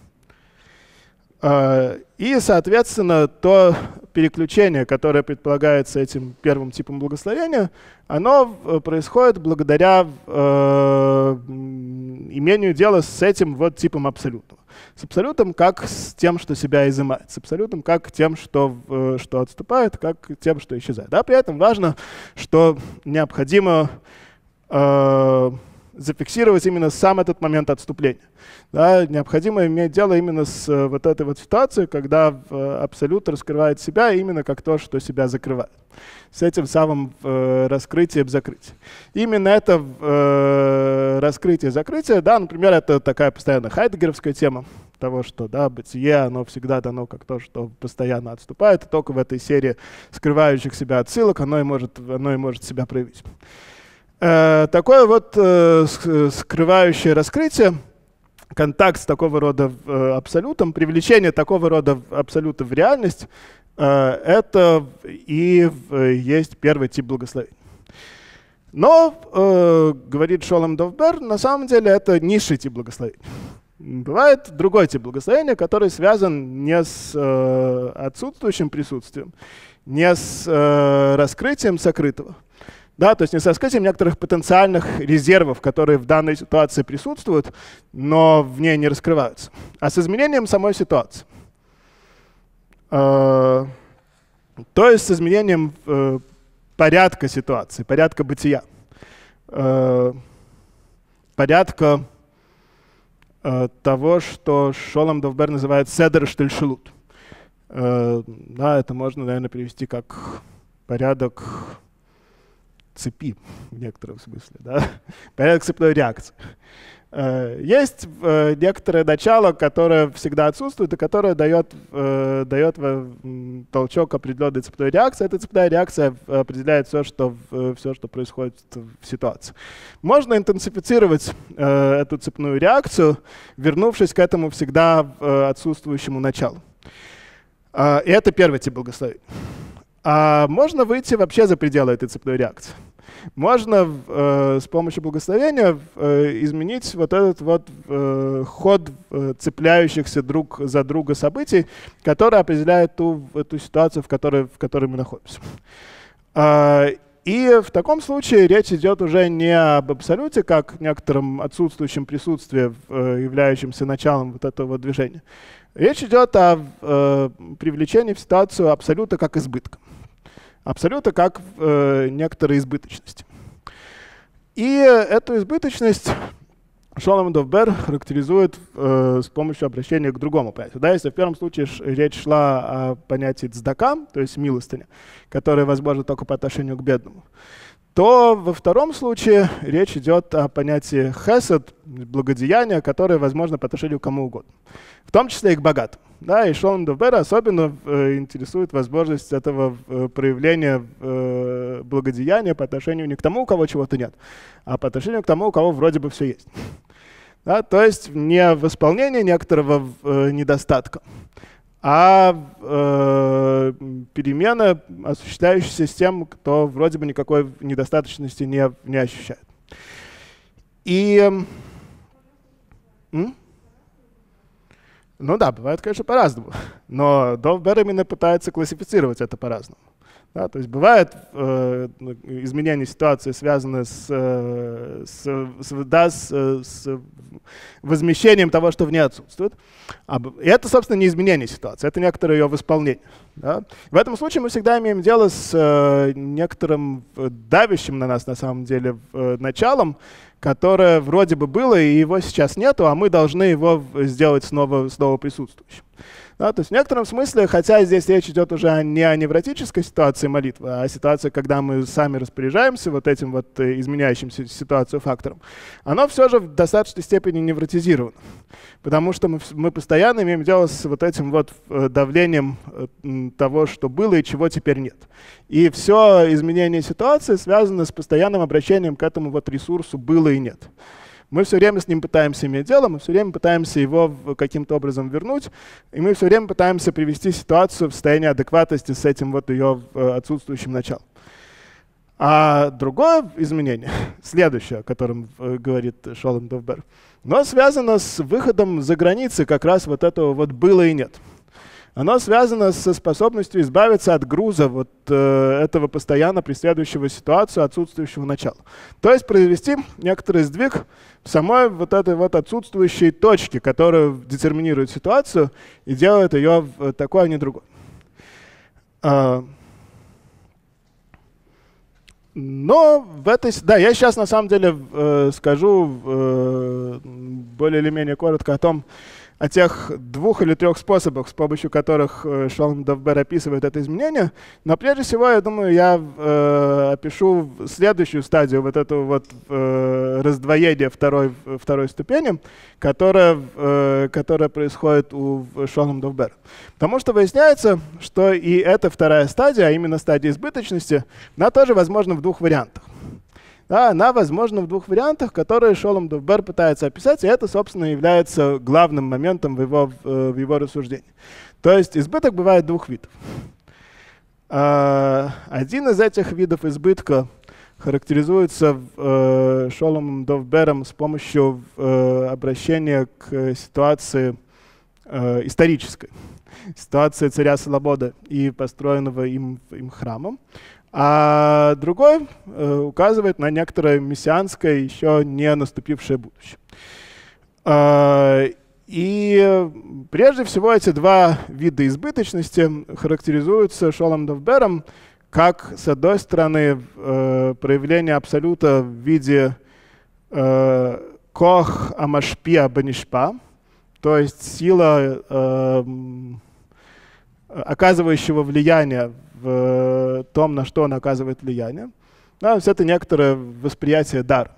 И, соответственно, то переключение, которое предполагается этим первым типом благословения, оно происходит благодаря э, имению дела с этим вот типом абсолютного. С абсолютом как с тем, что себя изымает, с абсолютом как тем, что, э, что отступает, как тем, что исчезает. Да? При этом важно, что необходимо э, зафиксировать именно сам этот момент отступления. Да, необходимо иметь дело именно с э, вот этой вот ситуацией, когда э, абсолют раскрывает себя именно как то, что себя закрывает. С этим самым э, раскрытием-закрытием. Именно это э, раскрытие-закрытие, да, например, это такая постоянно хайдеггеровская тема того, что да, бытие, оно всегда дано как то, что постоянно отступает, и только в этой серии скрывающих себя отсылок оно и может, оно и может себя проявить. Э, такое вот э, скрывающее раскрытие, контакт с такого рода э, абсолютом, привлечение такого рода абсолюта в реальность, э, это и э, есть первый тип благословения. Но, э, говорит Шолом дов Бер, на самом деле это низший тип благословения. Бывает другой тип благословения, который связан не с э, отсутствующим присутствием, не с э, раскрытием сокрытого, да, то есть не с раскрытием некоторых потенциальных резервов, которые в данной ситуации присутствуют, но в ней не раскрываются, а с изменением самой ситуации. Э, то есть с изменением э, порядка ситуации, порядка бытия, э, порядка э, того, что Шолом дов Бер называет седер штельшелут. Э, да, это можно, наверное, перевести как порядок цепи в некотором смысле, да? Порядок цепной реакции. Э, есть э, некоторое начало, которое всегда отсутствует и которое дает, э, дает э, толчок определенной цепной реакции. Эта цепная реакция определяет все, что, все, что происходит в ситуации. Можно интенсифицировать э, эту цепную реакцию, вернувшись к этому всегда э, отсутствующему началу. Э, и это первый тип благословения. А можно выйти вообще за пределы этой цепной реакции. Можно э, с помощью благословения э, изменить вот этот вот э, ход э, цепляющихся друг за друга событий, которые определяют ту, ту ситуацию, в которой, в которой мы находимся. Э, и в таком случае речь идет уже не об абсолюте, как некотором отсутствующем присутствии, э, являющемся началом вот этого вот движения. Речь идет о э, привлечении в ситуацию абсолюта как избытка. Абсолюта как э, некоторой избыточности. И эту избыточность Шолом Довбер характеризует э, с помощью обращения к другому понятию. Да, если в первом случае речь шла о понятии цдака, то есть милостыня, которая возможна только по отношению к бедному, то во втором случае речь идет о понятии хесед, благодеяния, которое возможно по отношению к кому угодно, в том числе и к богатым. Да, и Шолом Довбера особенно э, интересует возможность этого э, проявления э, благодеяния по отношению не к тому, у кого чего-то нет, а по отношению к тому, у кого вроде бы все есть. Да, то есть не в исполнении некоторого э, недостатка, а э, перемена, осуществляющаяся с тем, кто вроде бы никакой недостаточности не, не ощущает. И... М? Ну да, бывает, конечно, по-разному, но Довбер именно пытается классифицировать это по-разному. Да, то есть бывает э, изменение ситуации, связанное с, э, с, с, да, с, с возмещением того, что в ней отсутствует. А, и это, собственно, не изменение ситуации, это некоторое ее восполнение. Да. В этом случае мы всегда имеем дело с э, некоторым давящим на нас, на самом деле, э, началом, которое вроде бы было, и его сейчас нету, а мы должны его сделать снова, снова присутствующим. Да, то есть в некотором смысле, хотя здесь речь идет уже не о невротической ситуации молитвы, а о ситуации, когда мы сами распоряжаемся вот этим вот изменяющимся ситуацию фактором, оно все же в достаточной степени невротизировано. Потому что мы, мы постоянно имеем дело с вот этим вот давлением того, что было и чего теперь нет. И все изменение ситуации связано с постоянным обращением к этому вот ресурсу «было» и «нет». Мы все время с ним пытаемся иметь дело, мы все время пытаемся его каким-то образом вернуть, и мы все время пытаемся привести ситуацию в состояние адекватности с этим вот ее отсутствующим началом. А другое изменение, следующее, о котором говорит Шолом Довбер, оно связано с выходом за границы как раз вот этого вот «было» и «нет». Оно связано со способностью избавиться от груза вот э, этого постоянно преследующего ситуацию, отсутствующего начала. То есть произвести некоторый сдвиг в самой вот этой вот отсутствующей точке, которая детерминирует ситуацию и делает ее такой, а не другой. А, но в этой... Да, я сейчас на самом деле э, скажу э, более или менее коротко о том, о тех двух или трех способах, с помощью которых э, Шолом Довбер описывает это изменение. Но прежде всего, я думаю, я э, опишу следующую стадию вот этого вот э, раздвоения второй, второй ступени, которая, э, которая происходит у Шолом Довбера. Потому что выясняется, что и эта вторая стадия, а именно стадия избыточности, она тоже возможна в двух вариантах. Да, она возможна в двух вариантах, которые Шолом Довбер пытается описать, и это, собственно, является главным моментом в его, в его рассуждении. То есть избыток бывает двух видов. Один из этих видов избытка характеризуется Шоломом Довбером с помощью обращения к ситуации исторической, ситуации царя Соломона и построенного им, им храмом. А другой э, указывает на некоторое мессианское, еще не наступившее будущее. Э, и прежде всего эти два вида избыточности характеризуются Шолом Довбером как, с одной стороны, э, проявление абсолюта в виде э, кох амашпиа банишпа, то есть сила, э, оказывающего влияние в том, на что он оказывает влияние. Да, то есть это некоторое восприятие дара.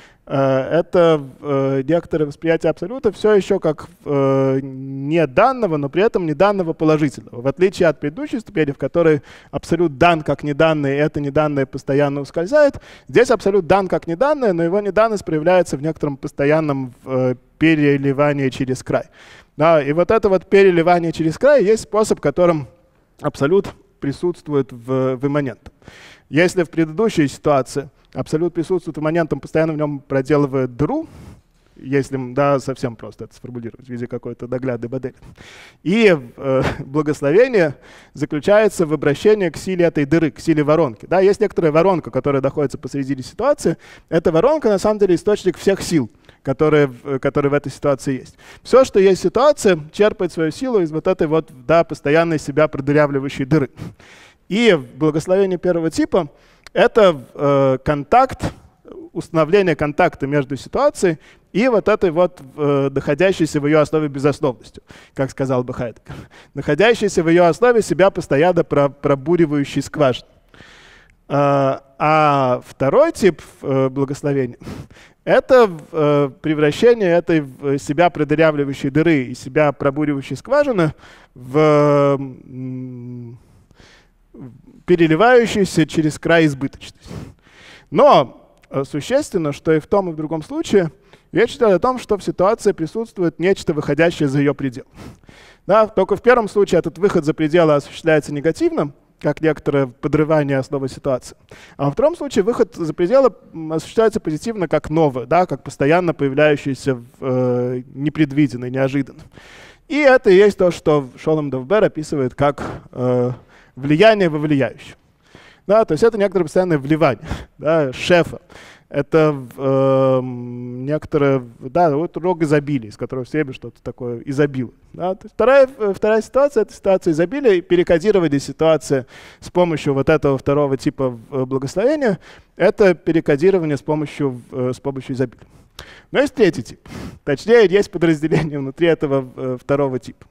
Это некоторое восприятие абсолюта все еще как не данного, но при этом не данного положительного. В отличие от предыдущей ступени, в которой абсолют дан как неданное, и это неданное постоянно ускользает, здесь абсолют дан как неданное, но его неданность проявляется в некотором постоянном переливании через край. Да, и вот это вот переливание через край есть способ, которым абсолют присутствует в, в имманентом. Если в предыдущей ситуации абсолют присутствует имманентом, постоянно в нем проделывает дыру, если да, совсем просто это сформулировать в виде какой-то доглядной модели. И э, благословение заключается в обращении к силе этой дыры, к силе воронки. Да, есть некоторая воронка, которая находится посредине ситуации. Эта воронка на самом деле источник всех сил, которые, которые в этой ситуации есть. Все, что есть в ситуации, черпает свою силу из вот этой вот да, постоянной себя продырявливающей дыры. И благословение первого типа — это э, контакт, установление контакта между ситуацией и вот этой вот э, находящейся в ее основе безусловностью, как сказал бы Хайдеггер, находящейся в ее основе себя постоянно про, пробуривающей скважины. Э, а второй тип э, благословения — это э, превращение этой в себя продырявливающей дыры и себя пробуривающей скважины в м, переливающуюся через край избыточность. Но существенно, что и в том, и в другом случае речь идет о том, что в ситуации присутствует нечто, выходящее за ее предел. Да, только в первом случае этот выход за пределы осуществляется негативно, как некоторое подрывание основы ситуации. А во втором случае выход за пределы осуществляется позитивно, как новое, да, как постоянно появляющееся э, непредвиденно, неожиданно. И это и есть то, что Шолом Довбер описывает как э, влияние во влияющее. Да, то есть это некоторое постоянное вливание, да, шефа. Это э, некоторое, да, вот рог изобилия, из которого все время что-то такое изобилует. Да. Вторая, вторая ситуация — это ситуация изобилия, и перекодирование ситуации с помощью вот этого второго типа благословения — это перекодирование с помощью, с помощью изобилия. Но есть третий тип. Точнее, есть подразделение внутри этого второго типа.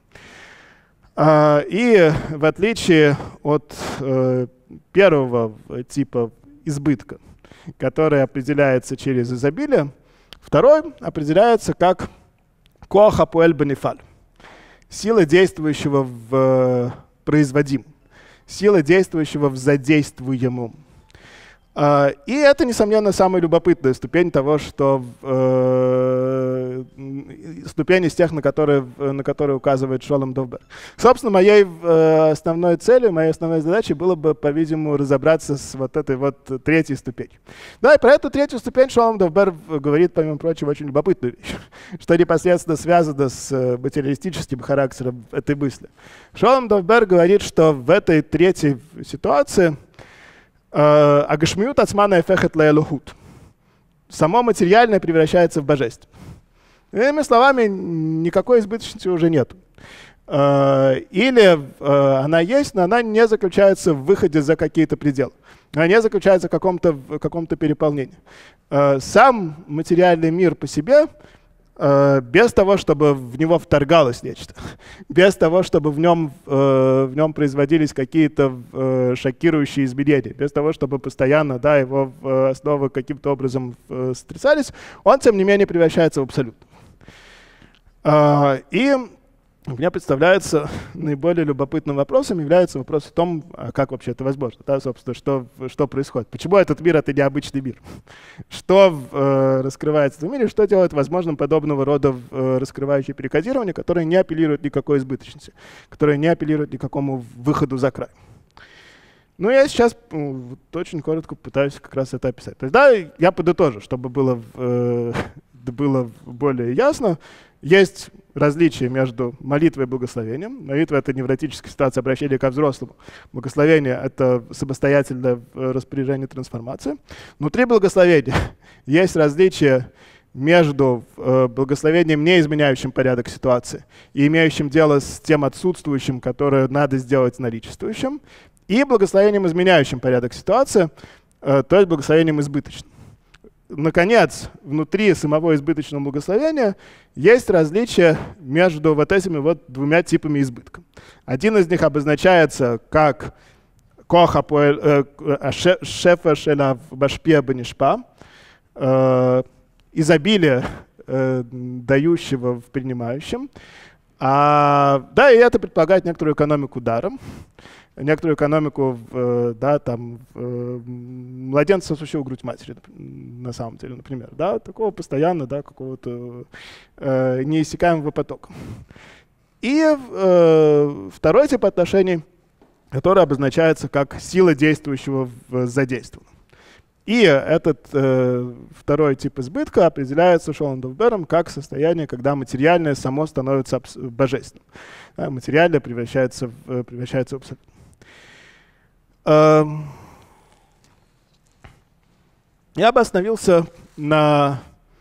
И в отличие от первого типа избытка, который определяется через изобилие, второй определяется как коах апоэль бенефаль, сила действующего в производимом, сила действующего в задействуемом. И это, несомненно, самая любопытная ступень того, что э, ступень из тех, на которые, на которые указывает Шолом Довбер. Собственно, моей э, основной целью, моей основной задачей было бы, по-видимому, разобраться с вот этой вот третьей ступенью. Да, и про эту третью ступень Шолом Довбер говорит, помимо прочего, очень любопытную вещь, что непосредственно связано с материалистическим характером этой мысли. Шолом Довбер говорит, что в этой третьей ситуации агашмиют ацмана эфехет лаэлухут. Само материальное превращается в божество. Иными словами, никакой избыточности уже нет. Или она есть, но она не заключается в выходе за какие-то пределы. Она не заключается в каком-то, в каком-то переполнении. Сам материальный мир по себе, без того, чтобы в него вторгалось нечто, без того, чтобы в нем, в нем производились какие-то шокирующие изменения, без того, чтобы постоянно да, его основы каким-то образом сотрясались, он, тем не менее, превращается в абсолют. И мне представляется наиболее любопытным вопросом является вопрос о том, а как вообще это возможно, да, собственно, что, что происходит. Почему этот мир — это необычный мир? Что э, раскрывается в этом мире, что делает возможным подобного рода э, раскрывающее перекодирование, которое не апеллирует никакой избыточности, которое не апеллирует никакому выходу за край. Ну, я сейчас э, вот, очень коротко пытаюсь как раз это описать. То есть, да, я подытожу, чтобы было, э, было более ясно. Есть различие между молитвой и благословением. Молитва — это невротическая ситуация обращения ко взрослому. Благословение — это самостоятельное распоряжение трансформации. Внутри благословения есть различие между э, благословением, не изменяющим порядок ситуации, и имеющим дело с тем отсутствующим, которое надо сделать наличествующим, и благословением, изменяющим порядок ситуации, э, то есть благословением избыточным. наконец, внутри самого избыточного благословения есть различие между вот этими вот двумя типами избытка. Один из них обозначается как коха шефа шелав башпия банишпа, изобилие дающего в принимающем. А, да, и это предполагает некоторую экономику даром, некоторую экономику, в, да, там, в, младенца, сосущего грудь матери, на самом деле, например, да, такого постоянно, да, какого-то э, неиссякаемого потока. И э, второй тип отношений, который обозначается как сила действующего в задействованном. И этот э, второй тип избытка определяется Шолом Довбером как состояние, когда материальное само становится божественным. Да, материальное превращается в, превращается в абсолют. Э, я бы остановился на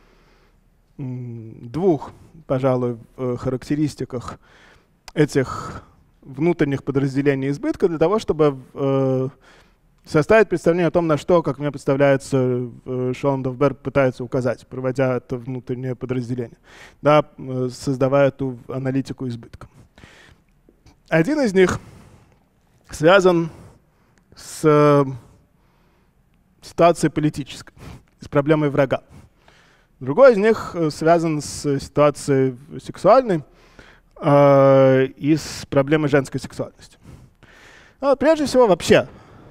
двух, пожалуй, характеристиках этих внутренних подразделений избытка для того, чтобы э, составить представление о том, на что, как мне представляется, Шолом Довбер пытается указать, проводя это внутреннее подразделение, да, создавая эту аналитику избытка. Один из них связан с ситуацией политической, с проблемой врага. Другой из них связан с ситуацией сексуальной э, и с проблемой женской сексуальности. Но прежде всего, вообще,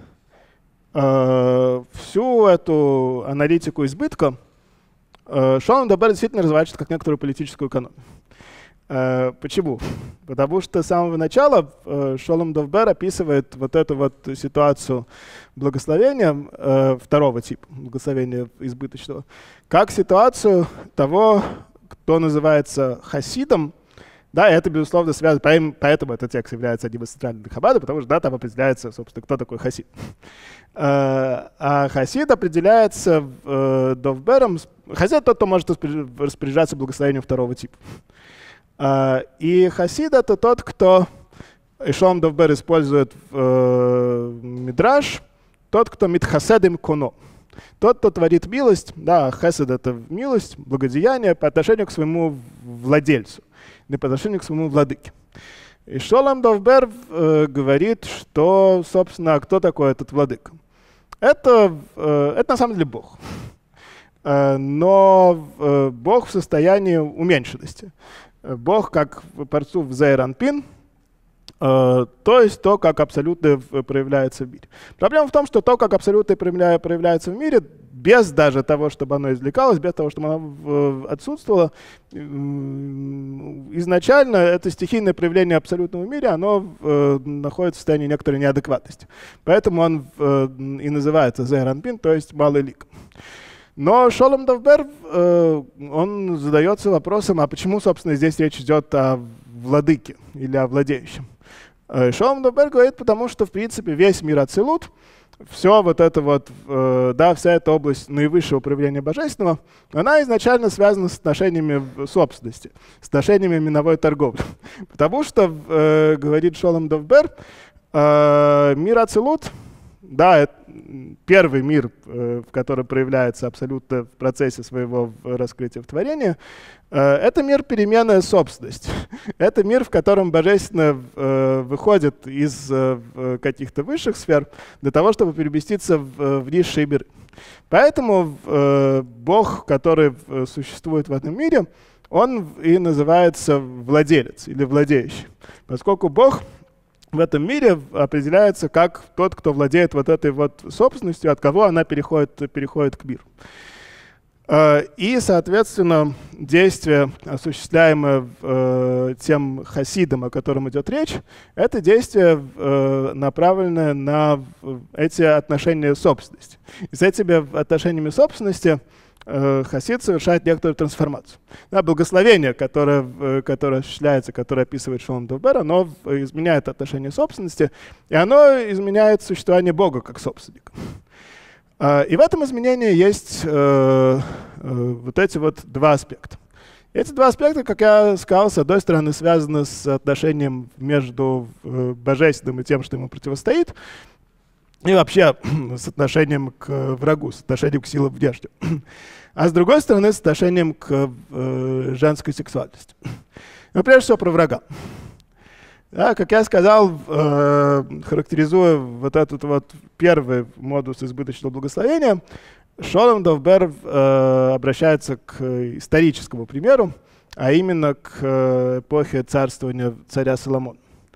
Uh, всю эту аналитику избытка uh, Шолом Довбер действительно разворачивает как некоторую политическую экономию. Uh, почему? Потому что с самого начала uh, Шолом Довбер описывает вот эту вот ситуацию благословения uh, второго типа, благословения избыточного, как ситуацию того, кто называется хасидом. Да, и это, безусловно, связано, поэтому этот текст является одним из центральных Хаббада, потому что, да, там определяется, собственно, кто такой хасид. А хасид определяется Довбером. Хасид — тот, кто может распоряжаться благословением второго типа. И хасид — это тот, кто, и Шолом Довбер использует в Мидраш, тот, кто митхаседим коно. Тот, кто творит милость, да, хесед — это милость, благодеяние по отношению к своему владельцу, не по отношению к своему владыке. И Шолом Довбер э, говорит, что, собственно, кто такой этот владыка? Это, э, это на самом деле Бог. Э, но э, Бог в состоянии уменьшенности. Бог как парцуф зеир анпин, Uh, то есть то, как абсолютное проявляется в мире. Проблема в том, что то, как абсолютное проявля, проявляется в мире, без даже того, чтобы оно извлекалось, без того, чтобы оно uh, отсутствовало, uh, изначально это стихийное проявление абсолютного в мире, оно uh, находится в состоянии некоторой неадекватности. Поэтому он uh, и называется зеир анпин, то есть малый лик. Но Шолом Довбер, uh, он задается вопросом, а почему, собственно, здесь речь идет о владыке или о владеющем? Шолом Довбер говорит, потому что, в принципе, весь мир ацилут, все вот это вот, э, да, вся эта область наивысшего проявления божественного, она изначально связана с отношениями собственности, с отношениями миновой торговли. Потому что, э, говорит Шолом Довбер, э, мир ацилут, да, это первый мир, э, в котором проявляется абсолютно в процессе своего раскрытия в творении, э, это мир перемены собственности. Это мир, в котором божественное э, выходит из э, каких-то высших сфер для того, чтобы переместиться в, в низшие миры. Поэтому э, Бог, который существует в этом мире, он и называется владелец или владеющий. Поскольку Бог в этом мире определяется как тот, кто владеет вот этой вот собственностью, от кого она переходит, переходит к миру. И, соответственно, действие, осуществляемое э, тем хасидом, о котором идет речь, это действие, э, направленное на эти отношения собственности. И с этими отношениями собственности э, хасид совершает некоторую трансформацию. Да, благословение, которое, которое осуществляется, которое описывает Шолом Довбер, оно изменяет отношение собственности, и оно изменяет существование Бога как собственника. И в этом изменении есть э, э, вот эти вот два аспекта. Эти два аспекта, как я сказал, с одной стороны связаны с отношением между э, божественным и тем, что ему противостоит, и вообще с отношением к врагу, с отношением к силам внешним. А с другой стороны, с отношением к э, женской сексуальности. Но прежде всего про врага. Да, как я сказал, э, характеризуя вот этот вот первый модус избыточного благословения, Шолом Довбер э, обращается к историческому примеру, а именно к э, эпохе царствования царя Соломона.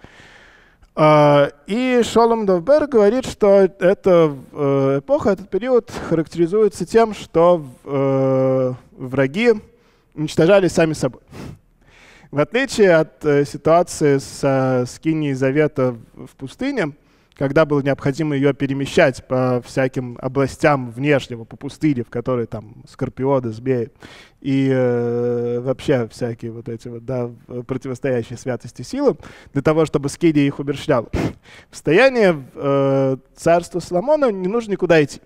Uh, и Шолом Довбер говорит, что эта uh, эпоха, этот период характеризуется тем, что uh, враги уничтожались сами собой. В отличие от uh, ситуации со скинией Завета в пустыне, когда было необходимо ее перемещать по всяким областям внешнего, по пустыне, в которой там скорпионы, змеи и э, вообще всякие вот эти вот, да, противостоящие святости силы, для того, чтобы скиния их умерщвляла. В состоянии э, царства Соломона не нужно никуда идти.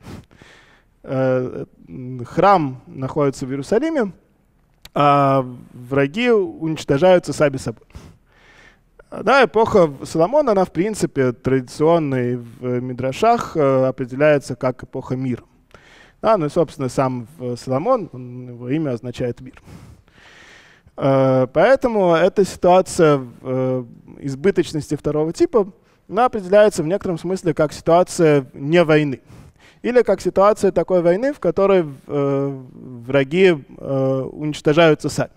Э, храм находится в Иерусалиме, а враги уничтожаются сами собой. Да, эпоха Соломона, она в принципе традиционной в мидрашах э, определяется как эпоха мира. Да, ну и, собственно, сам Соломон, он, его имя означает мир. Э, поэтому эта ситуация э, избыточности второго типа, она определяется в некотором смысле как ситуация не войны. Или как ситуация такой войны, в которой э, враги э, уничтожаются сами.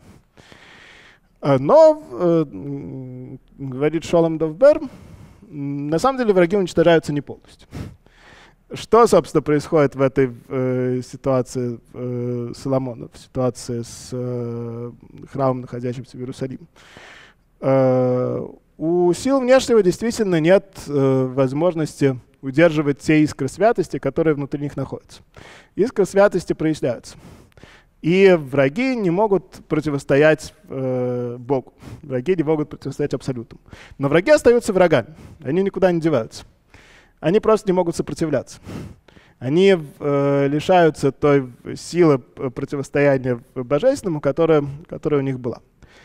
Но, э, говорит Шолом Довбер, на самом деле враги уничтожаются не полностью. Что, собственно, происходит в этой э, ситуации э, Соломона, в ситуации с э, храмом, находящимся в Иерусалиме? Э, у сил внешнего действительно нет э, возможности удерживать те искры святости, которые внутри них находятся. Искры святости проявляются. И враги не могут противостоять э, Богу. Враги не могут противостоять абсолюту. Но враги остаются врагами. Они никуда не деваются. Они просто не могут сопротивляться. Они э, лишаются той силы противостояния божественному, которая, которая у них была.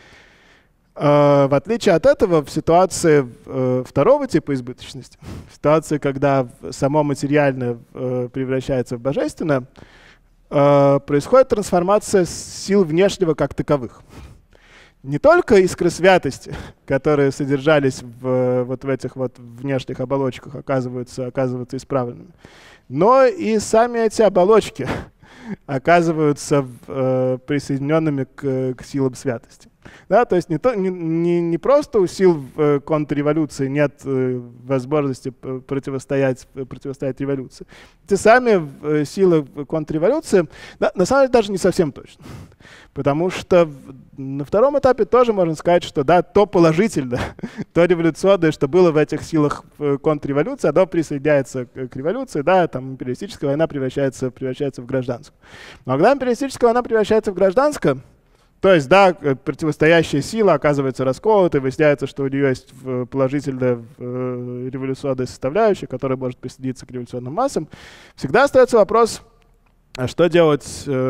Э, в отличие от этого, в ситуации э, второго типа избыточности, в ситуации, когда само материальное э, превращается в божественное, происходит трансформация сил внешнего как таковых. Не только искры святости, которые содержались в, вот в этих вот внешних оболочках, оказываются, оказываются исправленными, но и сами эти оболочки оказываются э, присоединенными к, к силам святости. Да, то есть не, то, не, не, не просто у сил э, контрреволюции нет э, возможности противостоять, противостоять революции. Те сами э, силы контрреволюции, да, на самом деле даже не совсем точно. Потому что на втором этапе тоже можно сказать, что да, то положительное, то революционное, что было в этих силах контрреволюции, оно присоединяется к революции, да, там империалистическая война превращается, превращается в гражданскую. Но когда империалистическая война превращается в гражданскую, то есть, да, противостоящая сила оказывается расколотой, выясняется, что у нее есть положительная революционная составляющая, которая может присоединиться к революционным массам, всегда остается вопрос, а что делать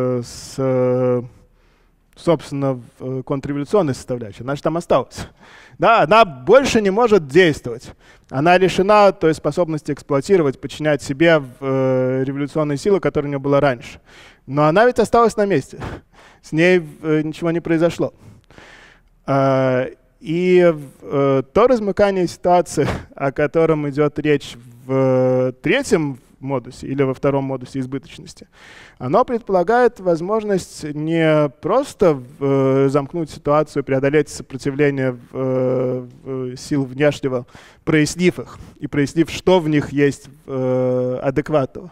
с, собственно, контрреволюционной составляющей? Она же там осталась. Да, она больше не может действовать. Она лишена той способности эксплуатировать, подчинять себе революционные силы, которые у нее было раньше. Но она ведь осталась на месте. С ней э, ничего не произошло. Э, и э, то размыкание ситуации, о котором идет речь в э, третьем модусе или во втором модусе избыточности, оно предполагает возможность не просто э, замкнуть ситуацию, преодолеть сопротивление э, э, сил внешнего, прояснив их и прояснив, что в них есть э, адекватного,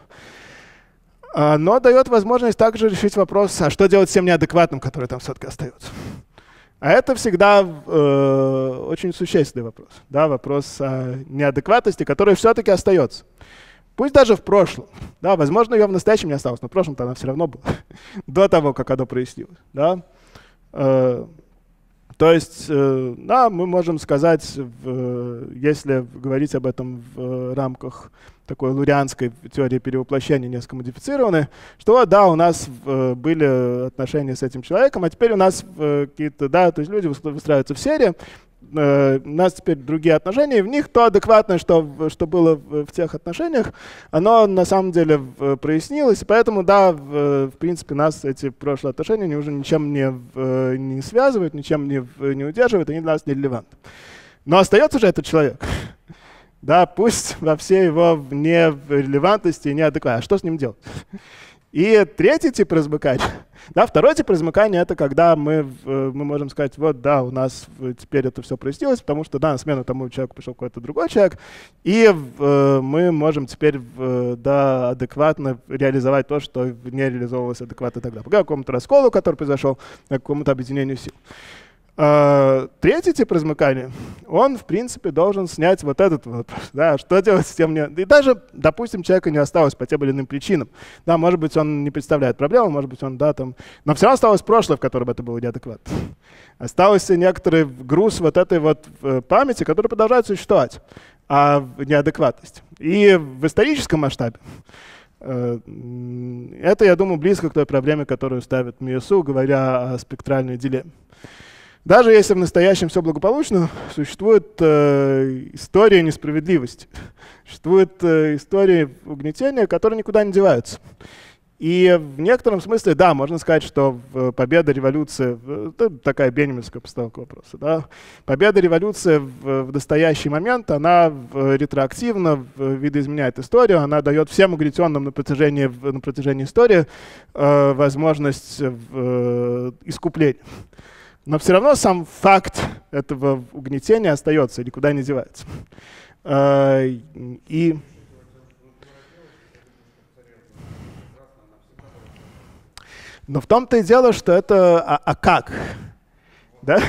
но дает возможность также решить вопрос, а что делать с тем неадекватным, который там все-таки остается. А это всегда э, очень существенный вопрос. Да, вопрос о неадекватности, который все-таки остается. Пусть даже в прошлом. Да, возможно, ее в настоящем не осталось, но в прошлом-то она все равно была. До того, как оно прояснилось. Да? Э, то есть, э, да, мы можем сказать, в, если говорить об этом в рамках такой лурианской теории перевоплощения, несколько модифицированной, что да, у нас э, были отношения с этим человеком, а теперь у нас э, какие-то, да, то есть люди выстраиваются в серии, э, у нас теперь другие отношения, и в них то адекватное, что, что было в, в тех отношениях, оно на самом деле в, прояснилось, и поэтому, да, в, в принципе, нас эти прошлые отношения они уже ничем не, в, не связывают, ничем не, в, не удерживают, они для нас не релевантны. Но остается же этот человек. Да, пусть во всей его нерелевантности и неадекватности. А что с ним делать? И третий тип размыкания. Да, второй тип размыкания — это когда мы, мы можем сказать, вот, да, у нас теперь это все прояснилось, потому что, да, на смену тому человеку пришел какой-то другой человек, и э, мы можем теперь, э, да, адекватно реализовать то, что не реализовывалось адекватно тогда. По какому-то расколу, который произошел, по какому-то объединению сил. Uh, третий тип размыкания, он, в принципе, должен снять вот этот вопрос. Да, что делать с тем? Не... И даже, допустим, человека не осталось по тем или иным причинам. Да, может быть, он не представляет проблему, может быть, он, да, там... Но все равно осталось прошлое, в котором это было неадекватно. Остался некоторый груз вот этой вот памяти, который продолжает существовать, а неадекватность. И в историческом масштабе uh, это, я думаю, близко к той проблеме, которую ставит Миасу, говоря о спектральной дилемме. Даже если в настоящем все благополучно, существует э, история несправедливости, существует э, история угнетения, которые никуда не деваются. И в некотором смысле, да, можно сказать, что победа революции, это такая бенемельская постановка вопроса, да, победа революции в, в настоящий момент, она ретроактивно видоизменяет историю, она дает всем угнетенным на протяжении, на протяжении истории э, возможность э, искупления. Но все равно сам факт этого угнетения остается и никуда не девается. И но в том-то и дело, что это а, а как? Да?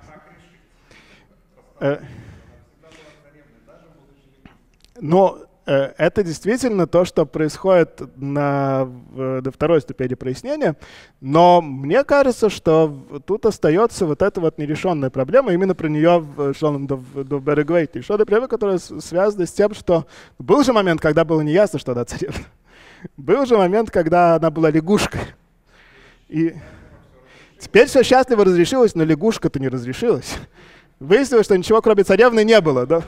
Но это действительно то, что происходит на, на второй ступени прояснения, но мне кажется, что тут остается вот эта вот нерешенная проблема, именно про нее Шолом Довбер и говорит. Решенная проблема, которая связана с тем, что был же момент, когда было неясно, что она царевна. Был же момент, когда она была лягушкой. И теперь все счастливо разрешилось, но лягушка-то не разрешилась. Выяснилось, что ничего кроме царевны не было, да?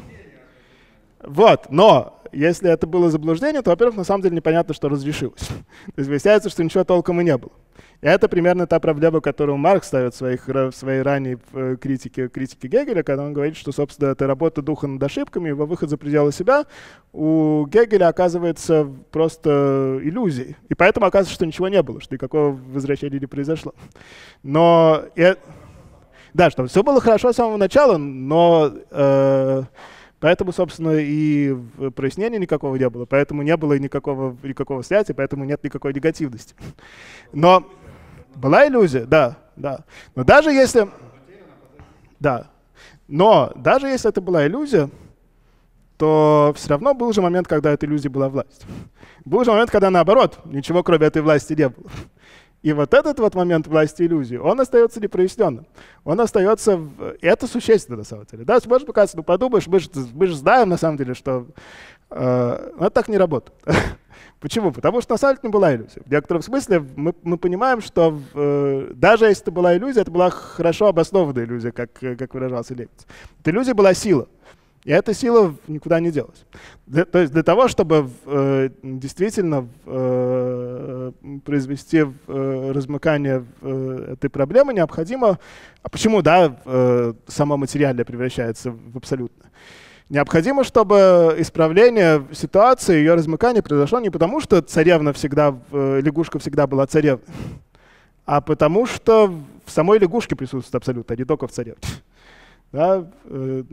Вот, но если это было заблуждение, то, во-первых, на самом деле непонятно, что разрешилось. То есть выясняется, что ничего толком и не было. И это примерно та проблема, которую Маркс ставит в, своих, в своей ранней критике, критике Гегеля, когда он говорит, что, собственно, это работа духа над ошибками, его выход за пределы себя у Гегеля оказывается просто иллюзией. И поэтому оказывается, что ничего не было, что никакого возвращения не произошло. Но... И, да, что все было хорошо с самого начала, но... Э, Поэтому, собственно, и прояснения никакого не было, поэтому не было никакого, никакого снятия, поэтому нет никакой негативности. Но была иллюзия, да, да. Но даже если... Да. Но даже если это была иллюзия, то все равно был же момент, когда эта иллюзия была власть. Был же момент, когда наоборот, ничего кроме этой власти не было. И вот этот вот момент власти иллюзии, он остается непроясненным. Он остается... В... И это существенно, на самом деле. Да, может показаться, ну подумаешь, мы же, мы же знаем, на самом деле, что э, это так не работает. Почему? Потому что на самом деле не была иллюзия. В некотором смысле мы, мы понимаем, что э, даже если это была иллюзия, это была хорошо обоснованная иллюзия, как, как выражался Лейбниц. Эта иллюзия была сила. И эта сила никуда не делась. Для, то есть для того, чтобы э, действительно э, произвести э, размыкание э, этой проблемы, необходимо... А почему, да, э, само материальное превращается в абсолютное? Необходимо, чтобы исправление ситуации, ее размыкание произошло не потому, что царевна всегда, э, лягушка всегда была царевной, а потому что в самой лягушке присутствует абсолютно, а не только в царевне. Да, э,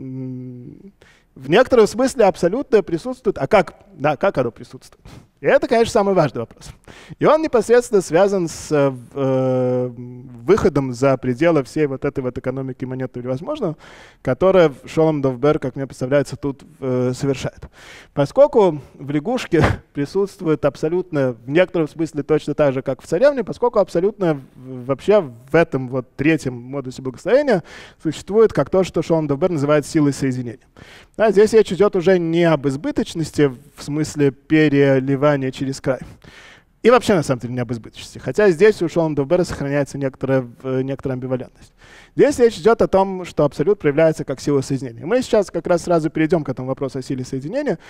в некотором смысле абсолютное присутствует. А как, да, как оно присутствует? И это, конечно, самый важный вопрос. И он непосредственно связан с э, выходом за пределы всей вот этой вот экономики монетного невозможного, которая Шолом Довбер, как мне представляется, тут э, совершает. Поскольку в лягушке присутствует абсолютно, в некотором смысле точно так же, как в царевне, поскольку абсолютно вообще в этом вот третьем модусе благословения существует как то, что Шолом Довбер называет силой соединения. Да, здесь речь идет уже не об избыточности в смысле переливания через край. И вообще, на самом деле, не об избыточности. Хотя здесь у Шолом-Довбера сохраняется некоторая, некоторая амбивалентность. Здесь речь идет о том, что абсолют проявляется как сила соединения. Мы сейчас как раз сразу перейдем к этому вопросу о силе соединения.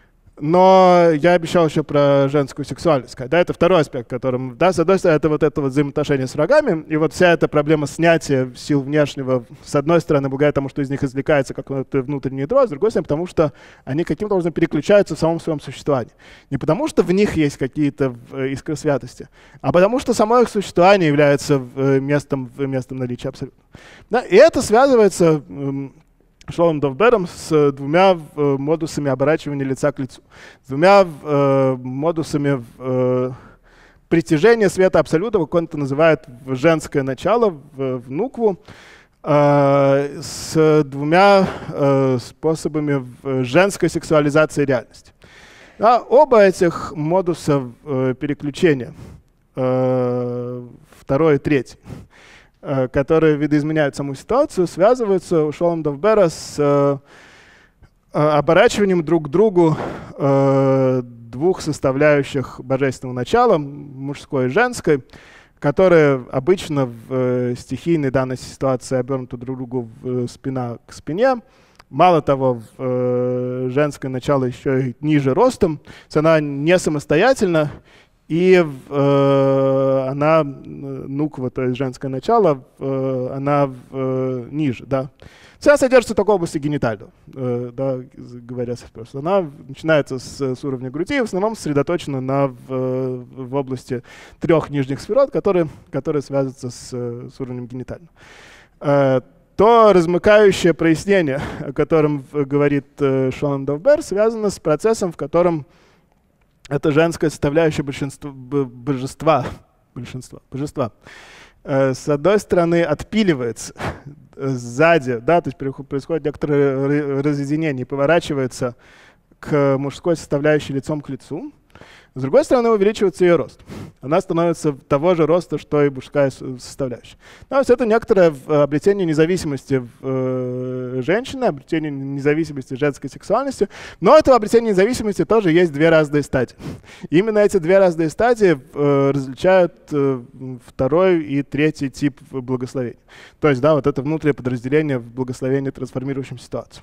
Но я обещал еще про женскую сексуальность сказать. Да, это второй аспект, которым, да, с одной стороны, это вот это вот взаимоотношение с врагами, и вот вся эта проблема снятия сил внешнего, с одной стороны, благодаря тому, что из них извлекается какое-то внутреннее ядро, с другой стороны, потому что они каким-то образом переключаются в самом своем существовании. Не потому что в них есть какие-то искры святости, а потому что само их существование является местом, местом наличия абсолюта. Да, и это связывается Шолом-Довбером с двумя э, модусами оборачивания лица к лицу, с двумя э, модусами э, притяжения света абсолюта, как он это называет, в женское начало, в, в нукву, э, с двумя э, способами женской сексуализации реальности. Да, оба этих модуса э, переключения, э, второй и третий, которые видоизменяют саму ситуацию, связываются у Шолом-Довбера с э, оборачиванием друг к другу э, двух составляющих божественного начала, мужской и женской, которые обычно в э, стихийной данной ситуации обернуты друг другу в, э, спина к спине. Мало того, в, э, женское начало еще и ниже ростом, то есть она не самостоятельна, и э, она, нуква, то есть женское начало, э, она э, ниже. Да. Вся содержится только в области генитального, э, да, говоря просто. Она начинается с, с уровня груди и в основном сосредоточена на, в, в области трех нижних сферот, которые, которые связываются с, с уровнем генитального. Э, то размыкающее прояснение, о котором говорит э, Шолом-Довбер, связано с процессом, в котором это женская составляющая большинства, божества, большинства, божества. Э, с одной стороны, отпиливается сзади, да, то есть происходит некоторое разъединение, поворачивается к мужской составляющей лицом к лицу. С другой стороны, увеличивается ее рост. Она становится того же роста, что и мужская составляющая. То есть это некоторое обретение независимости э, женщины, обретение независимости женской сексуальности. Но этого обретения независимости тоже есть две разные стадии. И именно эти две разные стадии э, различают э, второй и третий тип благословения. То есть, да, вот это внутреннее подразделение в благословении, трансформирующем ситуацию.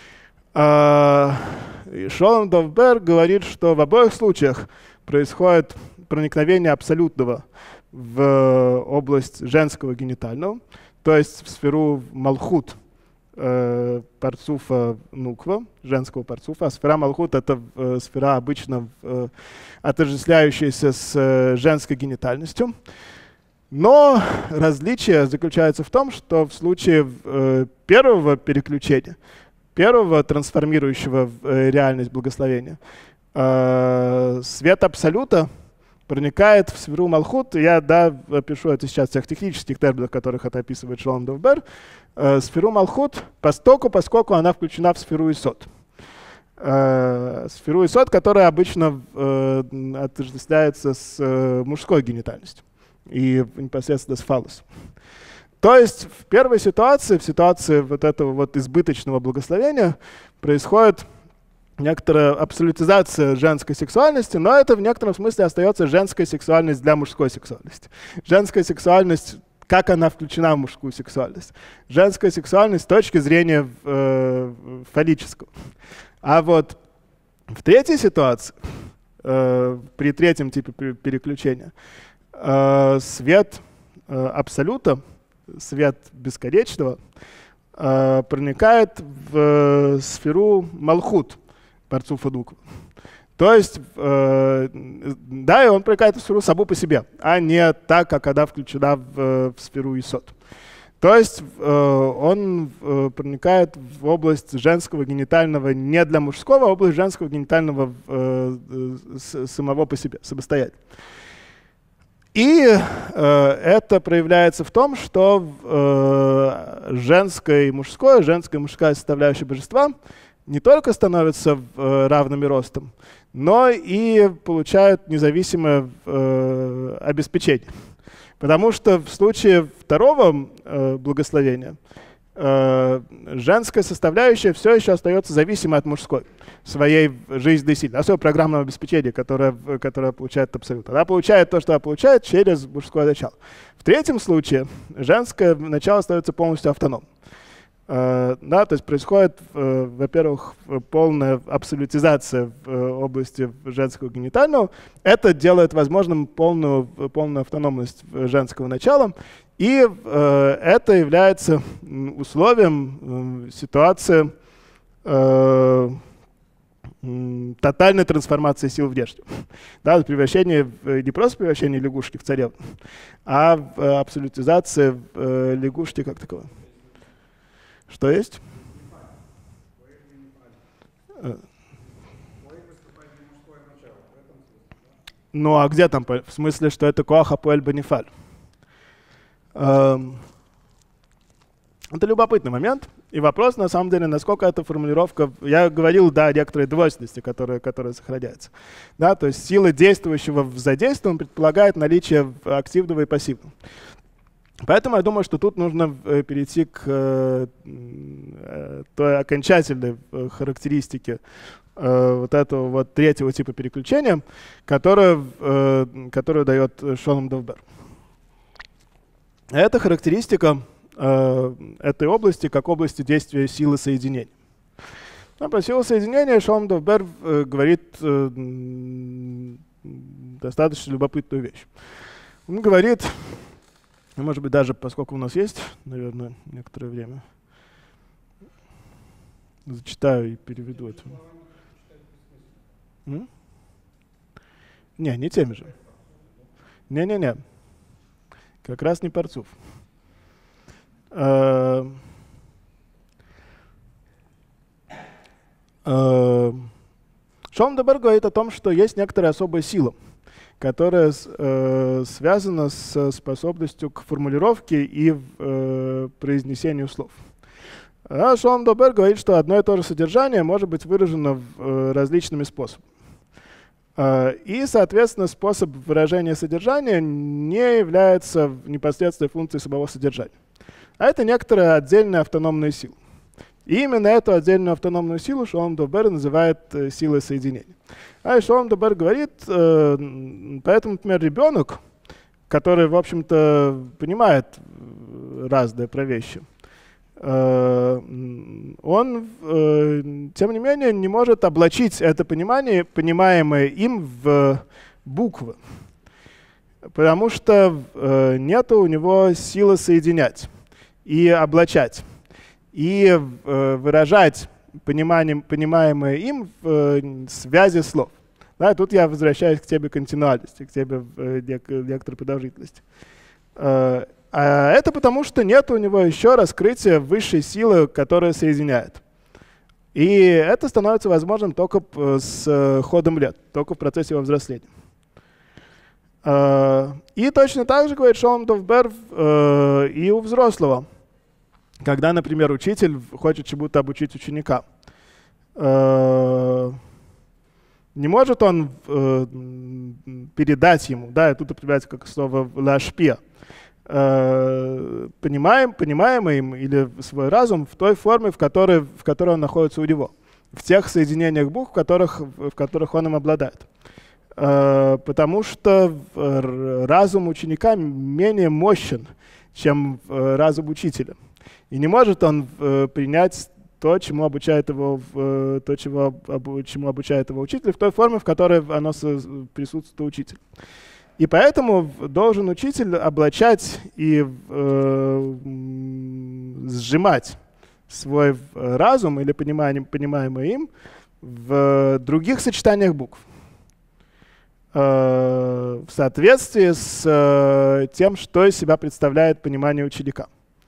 Шолом-Довбер говорит, что в обоих случаях происходит проникновение абсолютного в область женского генитального, то есть в сферу Малхут э, парцуфа нуква, женского парцуфа. А сфера Малхут — это э, сфера обычно э, отождествляющаяся с э, женской генитальностью. Но различие заключается в том, что в случае э, первого переключения, первого трансформирующего в э, реальность благословения, э, свет абсолюта проникает в сферу Малхут. Я, да, опишу это сейчас в тех технических терминах, в которых это описывает Шолом-Довбер. Э, сферу Малхут, постоку, поскольку она включена в сферу Исод. Э, сферу Исод, которая обычно э, отождествляется с э, мужской генитальностью и непосредственно с фаллосом. То есть в первой ситуации, в ситуации вот этого вот избыточного благословения, происходит некоторая абсолютизация женской сексуальности, но это в некотором смысле остается женская сексуальность для мужской сексуальности. Женская сексуальность, как она включена в мужскую сексуальность. Женская сексуальность с точки зрения э, фаллического. А вот в третьей ситуации, э, при третьем типе переключения, э, свет э, абсолюта, свет бесконечного, э, проникает в э, сферу Малхут, парцуфа нуква. То есть, э, да, и он проникает в сферу саму по себе, а не так, как она включена в, в сферу Исод. То есть э, он э, проникает в область женского генитального не для мужского, а область женского генитального э, э, самого по себе, самостоятельно. И э, это проявляется в том, что э, женское и мужское, женская и мужская составляющая божества не только становятся э, равными ростом, но и получают независимое э, обеспечение. Потому что в случае второго э, благословения э, женская составляющая все еще остается зависимой от мужской в своей жизненной силе, особенно программного обеспечения, которое, которое получает абсолют. Она получает то, что она получает через мужское начало. В третьем случае женское начало остается полностью автономным. Uh, да, то есть происходит, uh, во-первых, полная абсолютизация в uh, области женского генитального. Это делает возможным полную, полную автономность женского начала. И uh, это является условием uh, ситуации uh, тотальной трансформации сил внешнего. Да, превращение, не просто превращение лягушки в царевну, а uh, абсолютизация uh, лягушки как таковой. Что есть? Ну а где там? В смысле, что это коах апоэль бенефаль. Эм, это любопытный момент. И вопрос, на самом деле, насколько эта формулировка... Я говорил, да, о некоторой двойственности, которая, которая сохраняется. Да, то есть сила действующего в задействованном предполагает наличие активного и пассивного. Поэтому я думаю, что тут нужно перейти к э, э, той окончательной э, характеристике э, вот этого вот третьего типа переключения, которую, э, которую дает Шолом Довбер. Это характеристика э, этой области как области действия силы соединения. А про силу соединения Шолом Довбер э, говорит э, достаточно любопытную вещь. Он говорит... Может быть, даже поскольку у нас есть, наверное, некоторое время, зачитаю и переведу это. М? Не, не теми же. Не-не-не. Как раз не Парцуф. Шолом Довбер говорит о том, что есть некоторая особая сила, которая э, связана с способностью к формулировке и э, произнесению слов. А Шолом Довбер говорит, что одно и то же содержание может быть выражено в, э, различными способами. Э, и, соответственно, способ выражения содержания не является непосредственной функцией самого содержания. А это некоторая отдельная автономная сила. И именно эту отдельную автономную силу Шолом Довбер называет э, силой соединения. А Шолом Довбер говорит, э, поэтому, например, ребенок, который, в общем-то, понимает разные про вещи, э, он, э, тем не менее, не может облачить это понимание, понимаемое им, в буквы, потому что э, нет у него силы соединять и облачать, и э, выражать пониманием, понимаемое им в э, связи слов. Да, тут я возвращаюсь к теме континуальности, к теме э, нек некоторой продолжительности. Э, а это потому, что нет у него еще раскрытия высшей силы, которая соединяет. И это становится возможным только с э, ходом лет, только в процессе его взросления. Э, и точно так же, говорит Шолом Довбер, э, и у взрослого. Когда, например, учитель хочет чему-то обучить ученика, э, не может он э, передать ему, да, и тут употребляется как слово «лашпия», э, понимаем, понимаемый им или свой разум в той форме, в которой, в которой он находится у него, в тех соединениях букв, в которых, в которых он им обладает. Э, потому что разум ученика менее мощен, чем разум учителя. И не может он э, принять то, чему обучает его, э, то, чего, обу, чему обучает его учитель, в той форме, в которой оно с, присутствует у учителя. И поэтому должен учитель облачать и э, сжимать свой разум или понимание, понимаемое им в других сочетаниях букв, э, в соответствии с э, тем, что из себя представляет понимание ученика.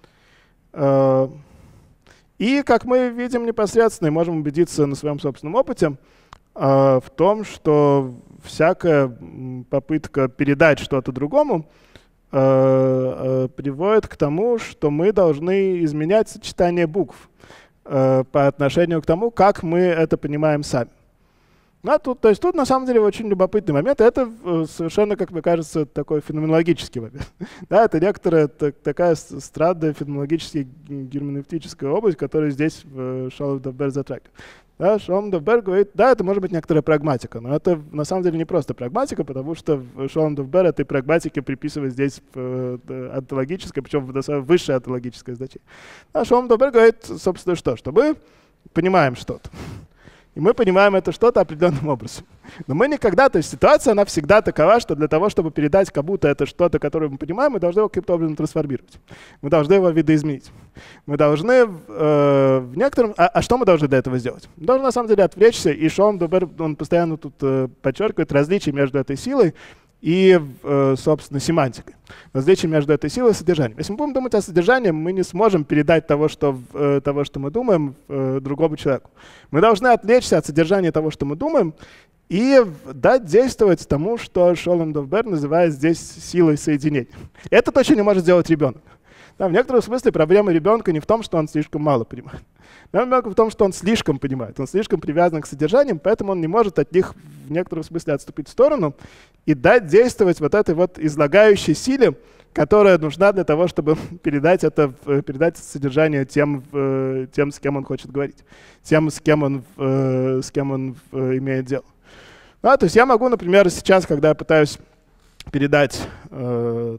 И, как мы видим непосредственно, и можем убедиться на своем собственном опыте, в том, что всякая попытка передать что-то другому приводит к тому, что мы должны изменять сочетание букв по отношению к тому, как мы это понимаем сами. Ну, тут, то есть тут на самом деле очень любопытный момент. Это совершенно, как мне кажется, такой феноменологический момент. Да, это некоторая так, такая странная феноменологическая герменевтическая область, которую здесь Шолом дов Ber затрагивает. Да, Шолом дов Ber говорит, да, это может быть некоторая прагматика, но это на самом деле не просто прагматика, потому что Шолом дов Ber этой прагматике приписывает здесь онтологическое, причем высшее онтологическое значение. А Шолом дов Ber говорит, собственно, что? Что мы понимаем что-то. И мы понимаем это что-то определенным образом. Но мы никогда, то есть ситуация, она всегда такова, что для того, чтобы передать как будто это что-то, которое мы понимаем, мы должны его каким-то образом трансформировать. Мы должны его видоизменить. Мы должны э, в некотором... А, а что мы должны для этого сделать? Мы должны на самом деле отвлечься, и Шолом дов Ber, он постоянно тут э, подчеркивает различие между этой силой и, э, собственно, семантикой. Различие между этой силой и содержанием. Если мы будем думать о содержании, мы не сможем передать того, что, э, того, что мы думаем, э, другому человеку. Мы должны отвлечься от содержания того, что мы думаем, и дать действовать тому, что Шолом дов Ber называет здесь силой соединения. Это точно не может сделать ребенок. Да, в некотором смысле проблема ребенка не в том, что он слишком мало понимает. Проблема в том, что он слишком понимает, он слишком привязан к содержаниям, поэтому он не может от них в некотором смысле отступить в сторону и дать действовать вот этой вот излагающей силе, которая нужна для того, чтобы передать это, передать содержание тем, тем, с кем он хочет говорить, тем, с кем он, с кем он имеет дело. Ну, то есть я могу, например, сейчас, когда я пытаюсь передать э,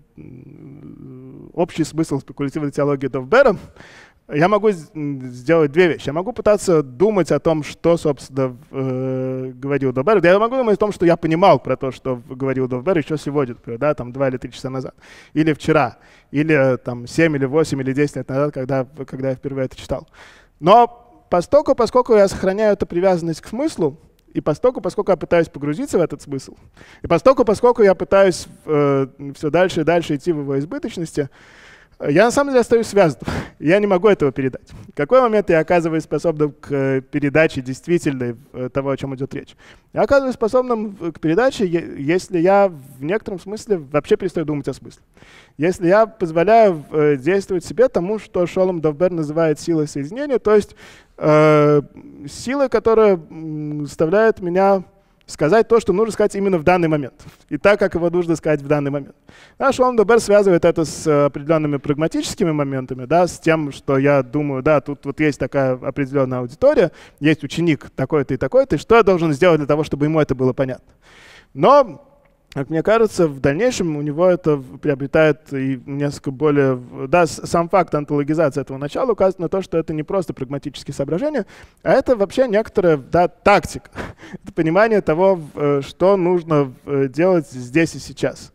общий смысл спекулятивной теологии дов Бера, я могу сделать две вещи. Я могу пытаться думать о том, что, собственно, э, говорил дов Бер. Я могу думать о том, что я понимал про то, что говорил дов Бер еще сегодня, например, да, там два или три часа назад, или вчера, или там семь или восемь или десять лет назад, когда, когда я впервые это читал. Но поскольку, поскольку я сохраняю эту привязанность к смыслу, и поскольку, поскольку я пытаюсь погрузиться в этот смысл, и поскольку, поскольку я пытаюсь э, все дальше и дальше идти в его избыточности, я на самом деле остаюсь связанным. Я не могу этого передать. В какой момент я оказываюсь способным к передаче действительной того, о чем идет речь? Я оказываюсь способным к передаче, если я в некотором смысле вообще перестаю думать о смысле. Если я позволяю действовать себе тому, что Шолом дов Ber называет силой соединения, то есть э, силой, которая заставляет меня сказать то, что нужно сказать именно в данный момент. И так, как его нужно сказать в данный момент. Да, Шолом дов Ber связывает это с определенными прагматическими моментами, да, с тем, что я думаю, да, тут вот есть такая определенная аудитория, есть ученик такой-то и такой-то, и что я должен сделать для того, чтобы ему это было понятно. Но, как мне кажется, в дальнейшем у него это приобретает и несколько более... Да, сам факт онтологизации этого начала указывает на то, что это не просто прагматические соображения, а это вообще некоторая, да, тактика. Это понимание того, что нужно делать здесь и сейчас.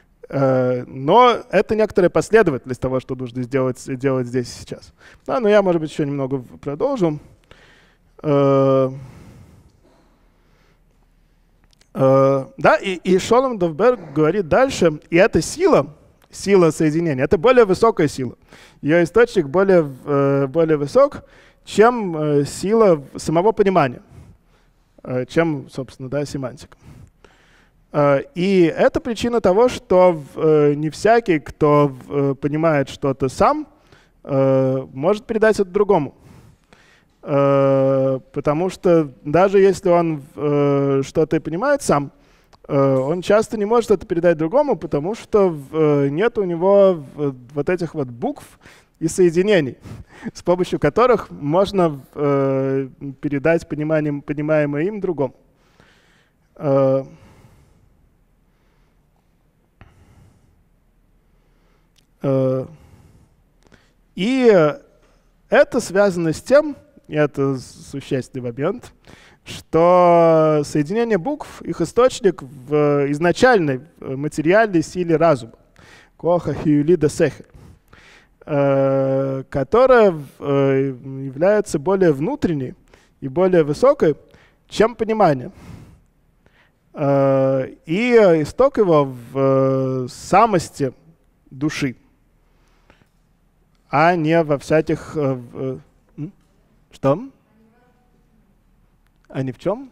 Но это некоторая последовательность того, что нужно сделать, делать здесь и сейчас. Да, но я, может быть, еще немного продолжу. Uh, да, и, и Шолом дов Ber говорит дальше, и эта сила, сила соединения, это более высокая сила. Ее источник более, uh, более высок, чем uh, сила самого понимания, uh, чем, собственно, да, семантика. Uh, и это причина того, что uh, не всякий, кто uh, понимает что-то сам, uh, может передать это другому. Uh, потому что даже если он uh, что-то и понимает сам, uh, он часто не может это передать другому, потому что uh, нет у него вот этих вот букв и соединений, с помощью которых можно uh, передать пониманием, понимаемое им другому. Uh, uh, и это связано с тем, и это существенный момент, что соединение букв, их источник в изначальной материальной силе разума, коха хиюлида сехер, которая является более внутренней и более высокой, чем понимание. И исток его в самости души, а не во всяких... Что? А ни в чем?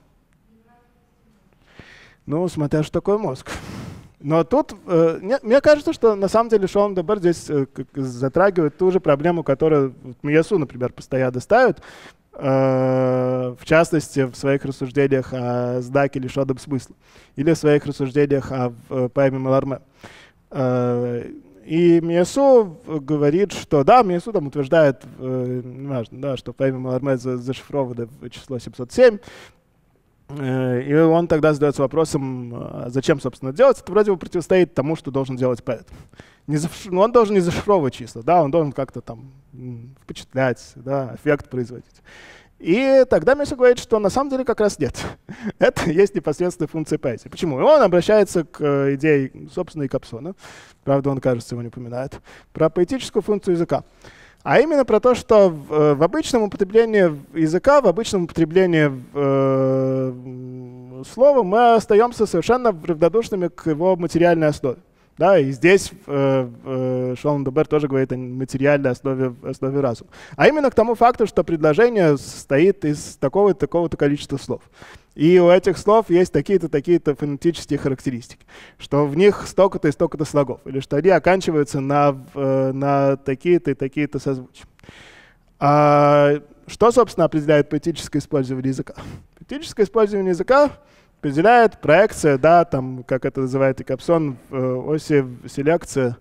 Ну, смотря что такое мозг. Но тут, э, мне, мне кажется, что на самом деле Шолом дов Ber здесь э, затрагивает ту же проблему, которую Миясу, например, постоянно ставит. э, в частности, в своих рассуждениях о знаке, лишенном смысла, или в своих рассуждениях о в, поэме Маларме. Э, и Миясу говорит, что да, Миясу там утверждает, э, неважно, да, что в поэме Маларме за, зашифровано число семьсот семь. И он тогда задается вопросом, зачем, собственно, делать. Это вроде бы противостоит тому, что должен делать поэт. Не заф... ну, он должен не зашифровывать числа, да, он должен как-то там впечатлять, да, эффект производить. И тогда Миясу говорит, что на самом деле как раз нет. Это есть непосредственная функция поэзии. Почему? И он обращается к идее, собственно, и Капсона. Правда, он, кажется, его не упоминает. Про поэтическую функцию языка. А именно про то, что в, в обычном употреблении языка, в обычном употреблении э, слова мы остаемся совершенно равнодушными к его материальной основе. Да, и здесь э, э, Шолом Довбер тоже говорит о материальной основе, основе разума. А именно к тому факту, что предложение состоит из такого-то такого-то количества слов. И у этих слов есть такие-то, такие-то фонетические характеристики, что в них столько-то и столько-то слогов, или что они оканчиваются на, на такие-то и такие-то созвучия. А что, собственно, определяет поэтическое использование языка? Поэтическое использование языка определяет проекция, да, там, как это называет и Капсон, в оси селекции.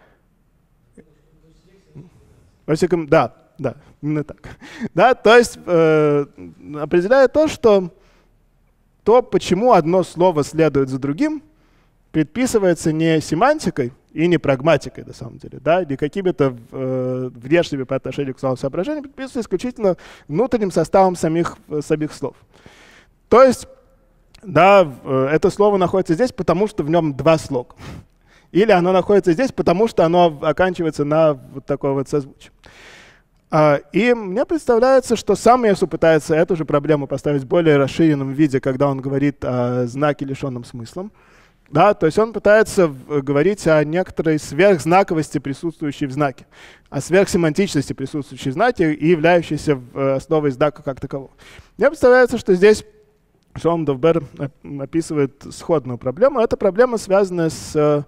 Оси, да, да, именно так. Да, то есть э, определяет то, что то, почему одно слово следует за другим, предписывается не семантикой и не прагматикой, на самом деле, да, не какими-то э, внешними по отношению к слову соображениями, предписывается исключительно внутренним составом самих, самих слов. То есть, да, э, это слово находится здесь, потому что в нем два слога. Или оно находится здесь, потому что оно оканчивается на вот такое вот созвучие. И мне представляется, что сам Миясу пытается эту же проблему поставить в более расширенном виде, когда он говорит о знаке, лишенном смыслом. Да, то есть он пытается говорить о некоторой сверхзнаковости, присутствующей в знаке, о сверхсемантичности, присутствующей в знаке и являющейся основой знака как такового. Мне представляется, что здесь Шолом Довбер описывает сходную проблему. Эта проблема связана с,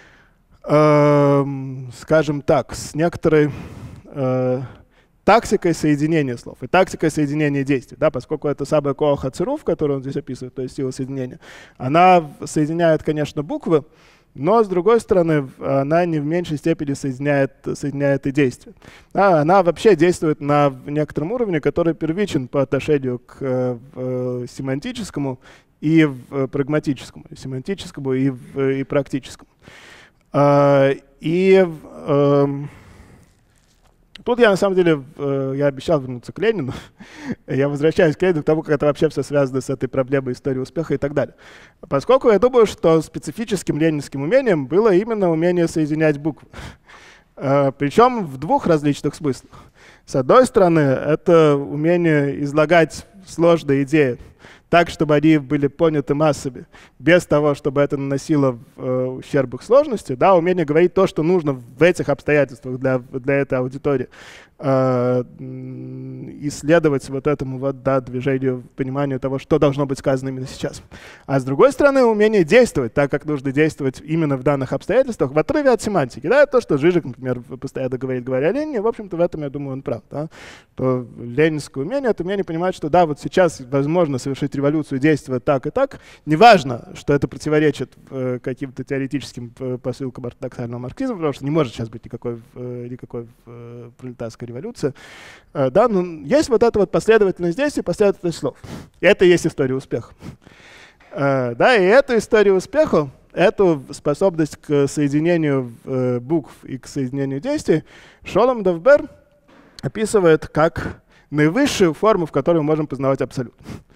э, скажем так, с некоторой э, тактикой соединения слов и тактикой соединения действий, да, поскольку это самая коах ацеруф, которую он здесь описывает, то есть сила соединения, она соединяет, конечно, буквы, но, с другой стороны, она не в меньшей степени соединяет, соединяет и действия. Да, она вообще действует на некотором уровне, который первичен по отношению к э, семантическому и в, прагматическому, семантическому и, в, и практическому. Э, и э, Тут я, на самом деле, я обещал вернуться к Ленину. Я возвращаюсь к Ленину, к тому, как это вообще все связано с этой проблемой истории успеха и так далее. Поскольку я думаю, что специфическим ленинским умением было именно умение соединять буквы. Причем в двух различных смыслах. С одной стороны, это умение излагать сложные идеи так, чтобы они были поняты массами, без того, чтобы это наносило э, ущерб их сложности, да, умение говорить то, что нужно в этих обстоятельствах для, для этой аудитории, э, исследовать вот этому вот, да, движению, пониманию того, что должно быть сказано именно сейчас. А с другой стороны, умение действовать так, как нужно действовать именно в данных обстоятельствах, в отрыве от семантики. Да, то, что Жижик, например, постоянно говорит, говоря о Ленине, в общем-то, в этом, я думаю, он прав. Да? То ленинское умение — это умение понимать, что да, вот сейчас возможно совершить революцию, действовать так и так. Неважно, что это противоречит э, каким-то теоретическим э, посылкам ортодоксального марксизма, потому что не может сейчас быть никакой, э, никакой э, пролетарской революции. Э, да, но есть вот эта вот последовательность действий, последовательность слов. И это и есть история успеха. Э, да, и эту историю успеха, эту способность к соединению э, букв и к соединению действий Шолом Довбер описывает как наивысшую форму, в которой мы можем познавать абсолют.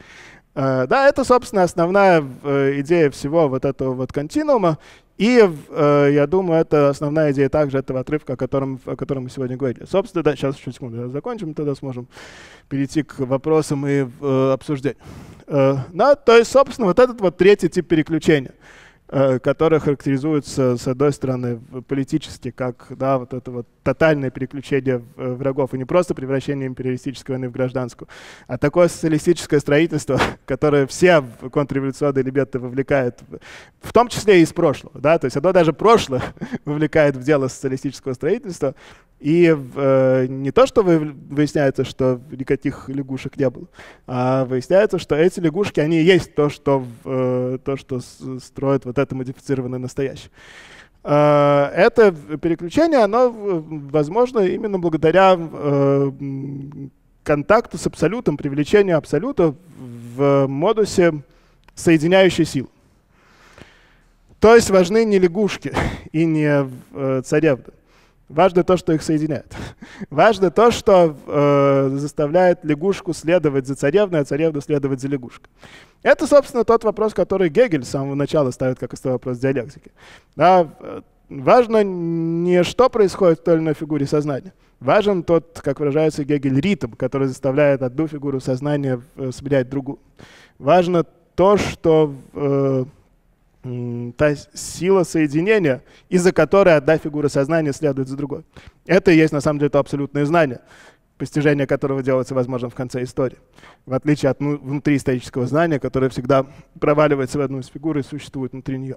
Uh, да, это, собственно, основная uh, идея всего вот этого вот континуума. И, uh, я думаю, это основная идея также этого отрывка, о котором, о котором мы сегодня говорили. Собственно, да, сейчас еще секунду закончим, тогда сможем перейти к вопросам и uh, обсуждению. Uh, да, то есть, собственно, вот этот вот третий тип переключения, uh, который характеризуется, с одной стороны, политически, как, да, вот это вот тотальное переключение врагов, и не просто превращение империалистической войны в гражданскую, а такое социалистическое строительство, которое все контрреволюционные элементы вовлекает, в том числе и из прошлого. Да? То есть оно даже прошлое вовлекает в дело социалистического строительства. И э, не то, что вы, выясняется, что никаких лягушек не было, а выясняется, что эти лягушки, они и есть то, что, э, то, что строит вот это модифицированное настоящее. Э, это переключение, оно возможно именно благодаря э, контакту с абсолютом, привлечению абсолюта в модусе соединяющей силы. То есть важны не лягушки и не э, царевны. Важно то, что их соединяет. Важно то, что э, заставляет лягушку следовать за царевной, а царевну следовать за лягушкой. Это, собственно, тот вопрос, который Гегель с самого начала ставит как основной вопрос диалектики. Да, важно не что происходит в той или иной фигуре сознания. Важен тот, как выражается Гегель, ритм, который заставляет одну фигуру сознания сменять другую. Важно то, что э, та сила соединения, из-за которой одна фигура сознания следует за другой. Это и есть на самом деле то абсолютное знание, постижение которого делается возможным в конце истории. В отличие от ну, внутриисторического знания, которое всегда проваливается в одну из фигур и существует внутри нее.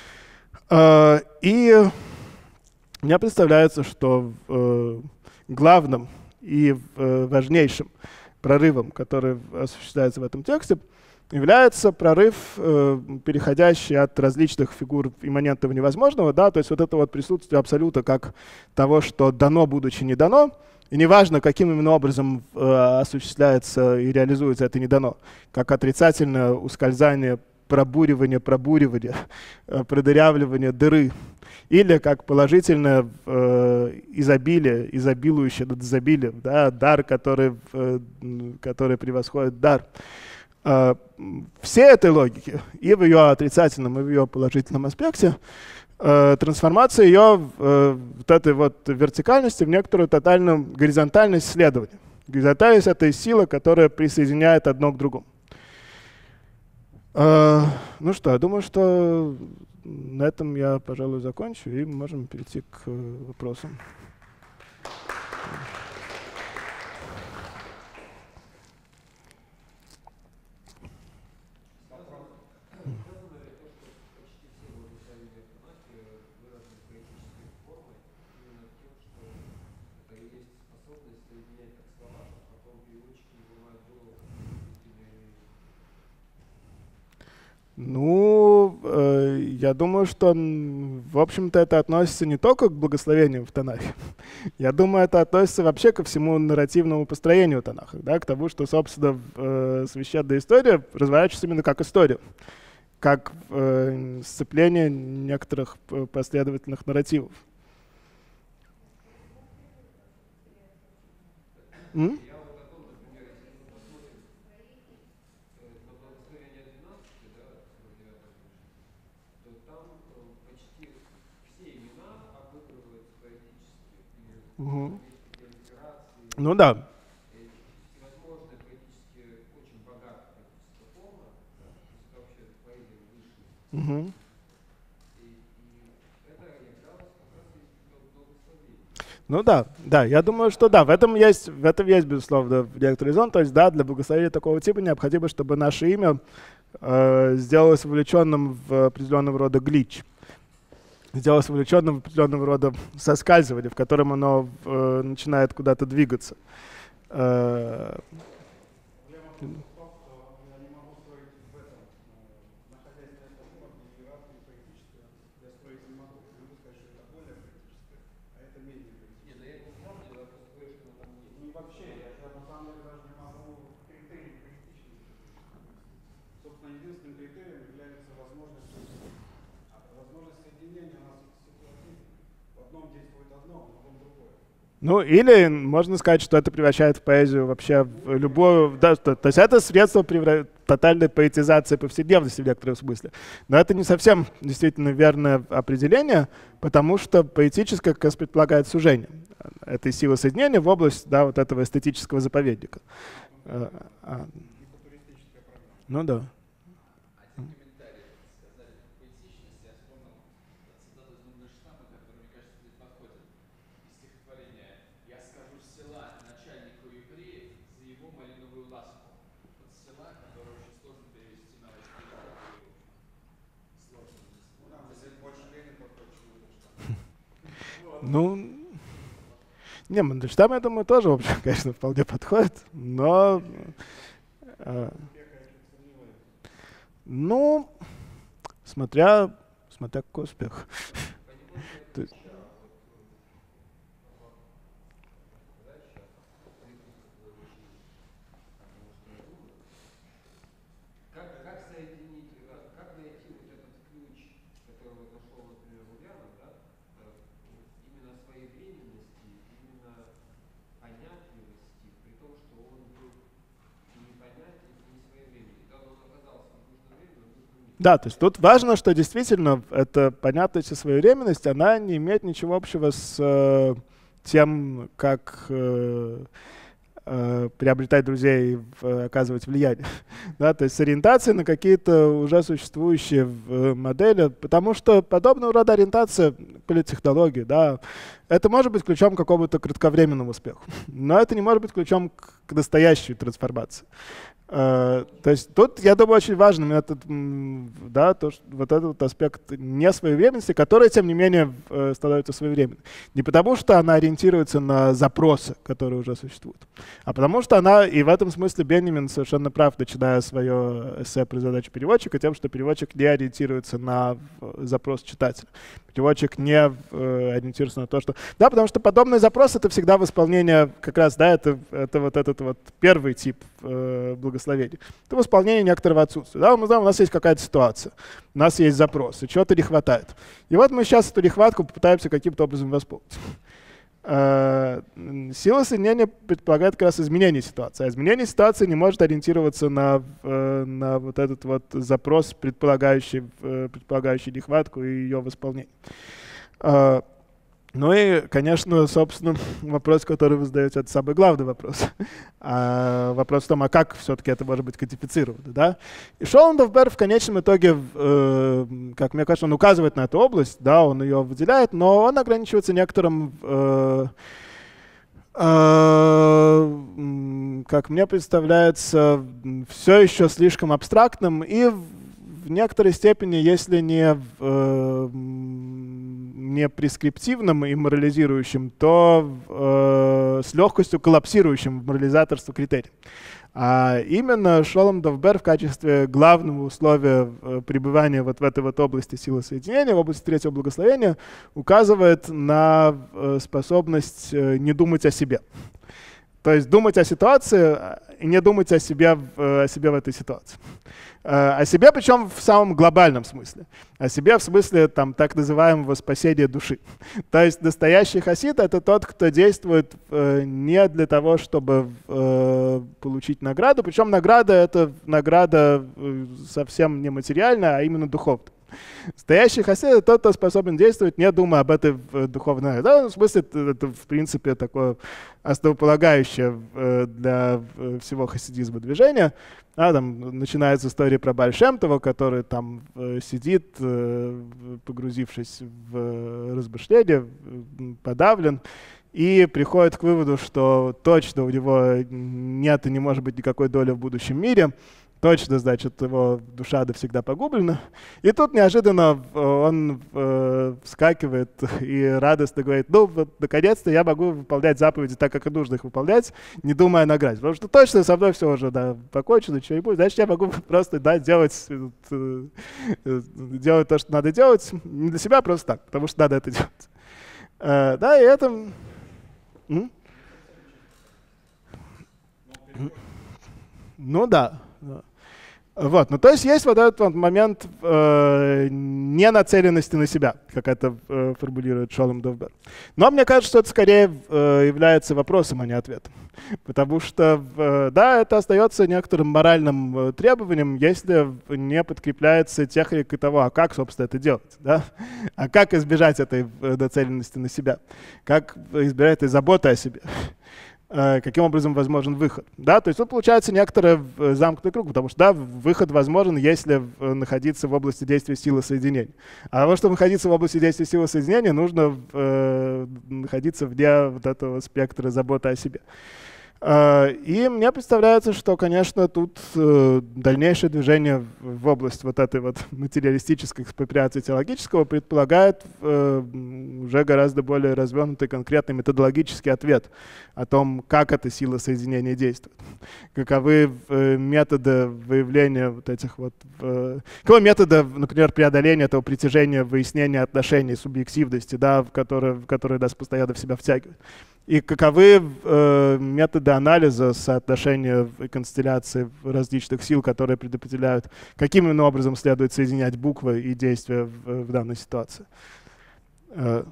И мне представляется, что главным и важнейшим прорывом, который осуществляется в этом тексте, является прорыв, э, переходящий от различных фигур имманентного невозможного, да, то есть вот это вот присутствие абсолюта как того, что дано, будучи не дано, и неважно, каким именно образом э, осуществляется и реализуется это не дано, как отрицательное ускользание, пробуривание, пробуривание, э, продырявливание дыры, или как положительное э, изобилие, изобилующее над изобилием, да, дар, который, э, который превосходит дар. Uh, всей этой логики, и в ее отрицательном, и в ее положительном аспекте, uh, трансформация ее uh, вот этой вот вертикальности в некоторую тотальную горизонтальность следования. Горизонтальность — это сила, которая присоединяет одно к другому. Uh, ну что, я думаю, что на этом я, пожалуй, закончу, и можем перейти к uh, вопросам. Ну, э, я думаю, что, в общем-то, это относится не только к благословению в Танахе. Я думаю, это относится вообще ко всему нарративному построению Танаха, да, к тому, что, собственно, э, священная история разворачивается именно как история, как э, сцепление некоторых последовательных нарративов. М? Угу. Ну да. Угу. Ну да, да, я думаю, что да, в этом есть, в этом есть, безусловно, некоторый резон. То есть, да, для благословения такого типа необходимо, чтобы наше имя э, сделалось вовлеченным в определенного рода глич, сделалось вовлеченным в определенного рода соскальзывание, в котором оно э, начинает куда-то двигаться. Э, Ну, или можно сказать, что это превращает в поэзию вообще в любую... Да, то, то есть это средство превра... тотальной поэтизации повседневности в некотором смысле. Но это не совсем действительно верное определение, потому что поэтическое как раз предполагает сужение этой силы соединения в область, да, вот этого эстетического заповедника. А, а, ну да. Ну, Не, Мандельштам, я думаю, тоже, в общем, конечно, вполне подходит, но... Э, ну, смотря, смотря какой успех. Да, то есть тут важно, что действительно эта понятность и своевременность, она не имеет ничего общего с э, тем, как э, э, приобретать друзей, в, оказывать влияние. Да, то есть с ориентацией на какие-то уже существующие в, модели, потому что подобного рода ориентация, политтехнологии, да, это может быть ключом к какому-то кратковременному успеху, но это не может быть ключом к, к настоящей трансформации. Uh, то есть тут, я думаю, очень важным этот, да, то, что, вот этот вот аспект несвоевременности, который, тем не менее, становится своевременной. Не потому, что она ориентируется на запросы, которые уже существуют, а потому что она, и в этом смысле Бенемин совершенно прав, начиная свое эссе про задачу переводчика, тем, что переводчик не ориентируется на запрос читателя. Переводчик не э, ориентируется на то, что... Да, потому что подобный запрос — это всегда восполнение, как раз, да, это, это вот этот вот первый тип э, благословения. Это восполнение некоторого отсутствия. Да, мы знаем, у нас есть какая-то ситуация, у нас есть запрос, и чего-то не хватает. И вот мы сейчас эту нехватку попытаемся каким-то образом восполнить. Э, сила соединения предполагает как раз изменение ситуации. А изменение ситуации не может ориентироваться на, э, на вот этот вот запрос, предполагающий, э, предполагающий нехватку и ее восполнение. Э, ну и, конечно, собственно, вопрос, который вы задаете, это самый главный вопрос. А вопрос в том, а как все-таки это может быть кодифицировано. Да? И Шоландов-Берр в конечном итоге, э, как мне кажется, он указывает на эту область, да, он ее выделяет, но он ограничивается некоторым, э, э, как мне представляется, все еще слишком абстрактным и в некоторой степени, если не, э, не прескриптивным и морализирующим, то э, с легкостью коллапсирующим в морализаторство критерий. А именно Шоландов-Берр в качестве главного условия пребывания вот в этой вот области силы соединения, в области третьего благословения, указывает на способность не думать о себе. То есть думать о ситуации и не думать о себе, о себе в этой ситуации. О себе, причем в самом глобальном смысле. О себе в смысле там, так называемого спасения души. То есть настоящий хасид — это тот, кто действует э, не для того, чтобы э, получить награду. Причем награда — это награда совсем не материальная, а именно духовная. Настоящий хасид — это тот, кто способен действовать, не думая об этой духовной. Да, в смысле, это, это в принципе такое основополагающее э, для всего хасидизма движение. А, там начинается история про Бааль Шем Това, который там э, сидит, э, погрузившись в размышления, подавлен, и приходит к выводу, что точно у него нет и не может быть никакой доли в будущем мире. Точно, значит, его душа навсегда погублена. И тут неожиданно он э, вскакивает и радостно говорит: ну, вот, наконец-то я могу выполнять заповеди так, как и нужно их выполнять, не думая о награде. Потому что точно со мной все уже, да, покончено, ничего не будет. Значит, я могу просто, да, делать, э, делать то, что надо делать, не для себя, а просто так, потому что надо это делать. Э, да, и это... М? Ну да. Вот, ну то есть есть вот этот вот момент э, ненацеленности на себя, как это э, формулирует Шоландов-Берр. Но мне кажется, что это скорее э, является вопросом, а не ответом. Потому что, э, да, это остается некоторым моральным э, требованием, если не подкрепляется техникой того, а как, собственно, это делать, да? А как избежать этой э, нацеленности на себя, как избежать этой заботы о себе. Каким образом возможен выход. Да? То есть тут получается некоторый замкнутый круг, потому что да, выход возможен, если находиться в области действия силы соединения. А для того, чтобы находиться в области действия силы соединения, нужно э, находиться вне вот этого спектра заботы о себе. И мне представляется, что, конечно, тут дальнейшее движение в область вот этой вот материалистической экспроприации теологического предполагает уже гораздо более развернутый конкретный методологический ответ о том, как эта сила соединения действует. Каковы методы выявления вот этих вот... Каковы методы, например, преодоления этого притяжения, выяснения отношений, субъективности, да, в которые, в которые нас постоянно в себя втягивают. И каковы э, методы анализа соотношения и констелляции различных сил, которые предопределяют, каким именно образом следует соединять буквы и действия в, в данной ситуации. Э.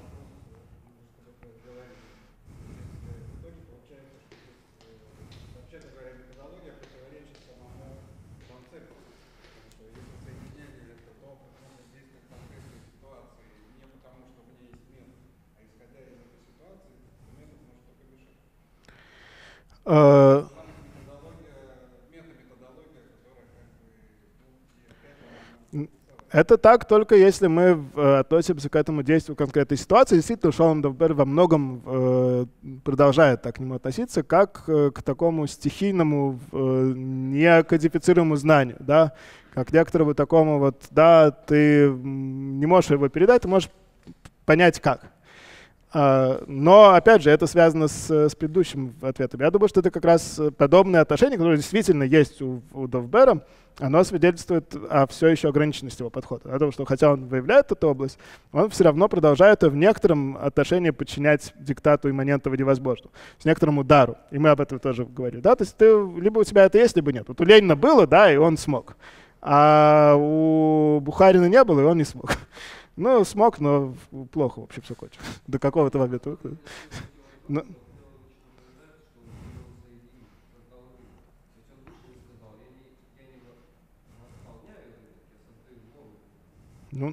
Uh, это так, только если мы э, относимся к этому действию в конкретной ситуации. Действительно, Шолом Довбер во многом э, продолжает так к нему относиться, как э, к такому стихийному, э, некодифицируемому знанию, да? Как некоторому такому вот, да, ты не можешь его передать, ты можешь понять как. Но, опять же, это связано с, с предыдущим ответом. Я думаю, что это как раз подобное отношение, которое действительно есть у, у Довбера, оно свидетельствует о все еще ограниченности его подхода. О том, что хотя он выявляет эту область, он все равно продолжает ее в некотором отношении подчинять диктату имманентного невозможного, с некоторым удару. И мы об этом тоже говорили. Да? То есть ты, либо у тебя это есть, либо нет. Вот у Ленина было, да, и он смог. А у Бухарина не было, и он не смог. Ну, смог, но плохо вообще все кончилось. До какого-то момента. Но... Ну,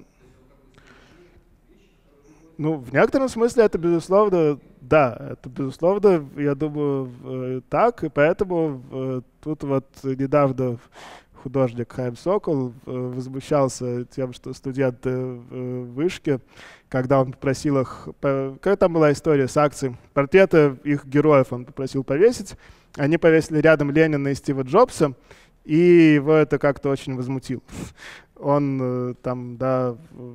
ну, в некотором смысле это, безусловно, да, это, безусловно, я думаю, так, и поэтому тут вот недавно художник Хайм Сокол возмущался тем, что студенты вышки, когда он попросил их, какая там была история с акцией, портреты их героев он попросил повесить, они повесили рядом Ленина и Стива Джобса, и его это как-то очень возмутило. Он там, да,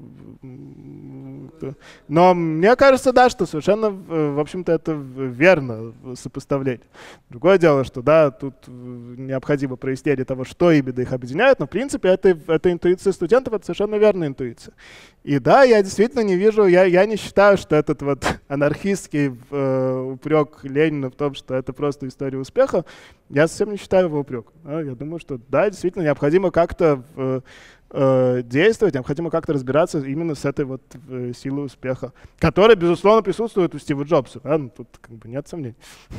но мне кажется, да, что совершенно, в общем-то, это верно сопоставление. Другое дело, что, да, тут необходимо прояснение того, что именно их объединяет, но, в принципе, это, это интуиция студентов, это совершенно верная интуиция. И да, я действительно не вижу, я, я не считаю, что этот вот анархистский э, упрек Ленина в том, что это просто история успеха, я совсем не считаю его упреком. Да? Я думаю, что, да, действительно, необходимо как-то э, действовать, необходимо как-то разбираться именно с этой вот э, силой успеха, которая, безусловно, присутствует у Стива Джобса. Да? Ну, тут как бы нет сомнений.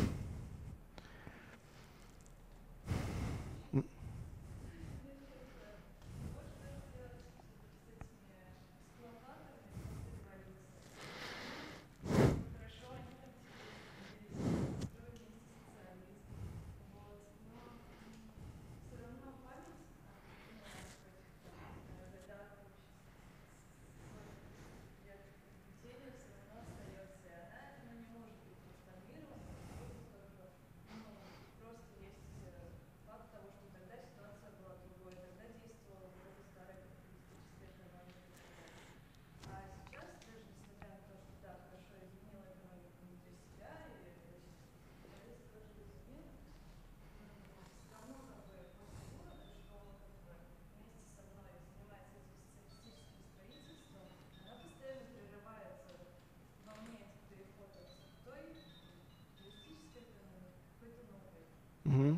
Угу.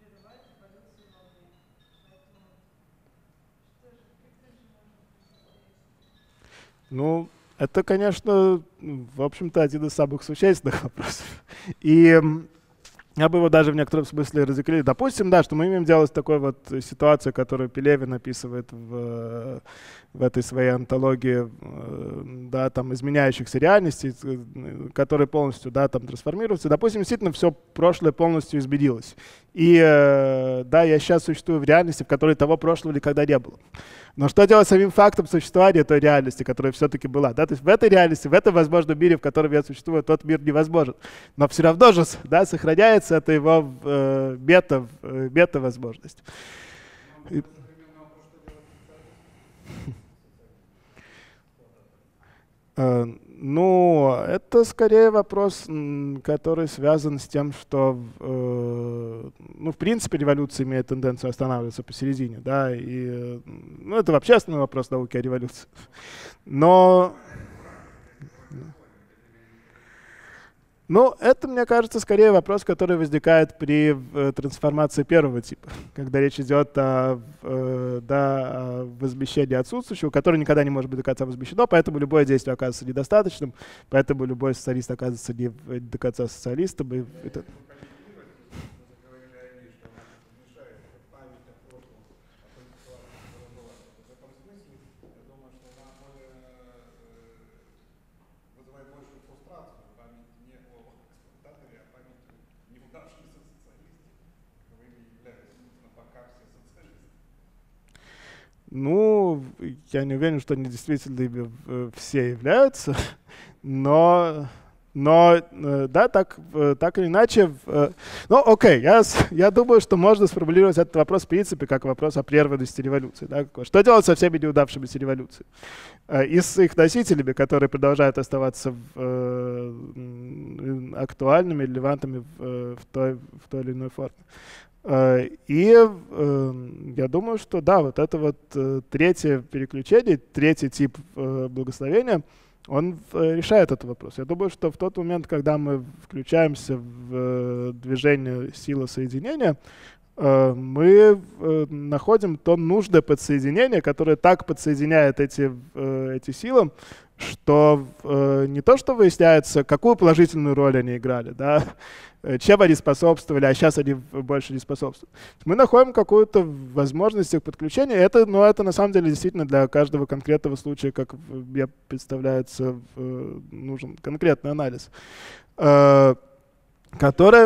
Ну, это, конечно, в общем-то, один из самых существенных вопросов. И я бы его даже в некотором смысле разделил. Допустим, да, что мы имеем дело с такой вот ситуацией, которую Пелевин описывает в, в этой своей антологии, да, там, изменяющихся реальностей, которые полностью, да, там, трансформируются. Допустим, действительно, все прошлое полностью изменилось. И э, да, я сейчас существую в реальности, в которой того прошлого никогда не было. Но что делать с самим фактом существования той реальности, которая все-таки была? Да? То есть в этой реальности, в этом возможном мире, в котором я существую, тот мир невозможен. Но все равно же, да, сохраняется это его э, мета, э, мета-возможность. И... Э, ну, это скорее вопрос, который связан с тем, что, э, ну, в принципе, революция имеет тенденцию останавливаться посередине, да, и, ну, это вообще основной вопрос науки о революции. Но, ну, это, мне кажется, скорее вопрос, который возникает при э, трансформации первого типа, когда речь идет о, э, да, о возмещении отсутствующего, которое никогда не может быть до конца возмещено, поэтому любое действие оказывается недостаточным, поэтому любой социалист оказывается не до конца социалистом. И это... Ну, я не уверен, что они действительно ими все являются, но, но да, так, так или иначе, ну, окей, я, я думаю, что можно сформулировать этот вопрос в принципе как вопрос о прерванности революции. Да? Что делать со всеми неудавшимися революциями? И с их носителями, которые продолжают оставаться в, актуальными, релевантными в, в, той, в той или иной форме. И э, я думаю, что да, вот это вот э, третье переключение, третий тип э, благословения, он э, решает этот вопрос. Я думаю, что в тот момент, когда мы включаемся в э, движение силы соединения, э, мы э, находим то нужное подсоединение, которое так подсоединяет эти, э, эти силы, что э, не то, что выясняется, какую положительную роль они играли, да, чем они способствовали, а сейчас они больше не способствуют. Мы находим какую-то возможность их подключения. Это, но это на самом деле действительно для каждого конкретного случая, как мне представляется, нужен конкретный анализ, который...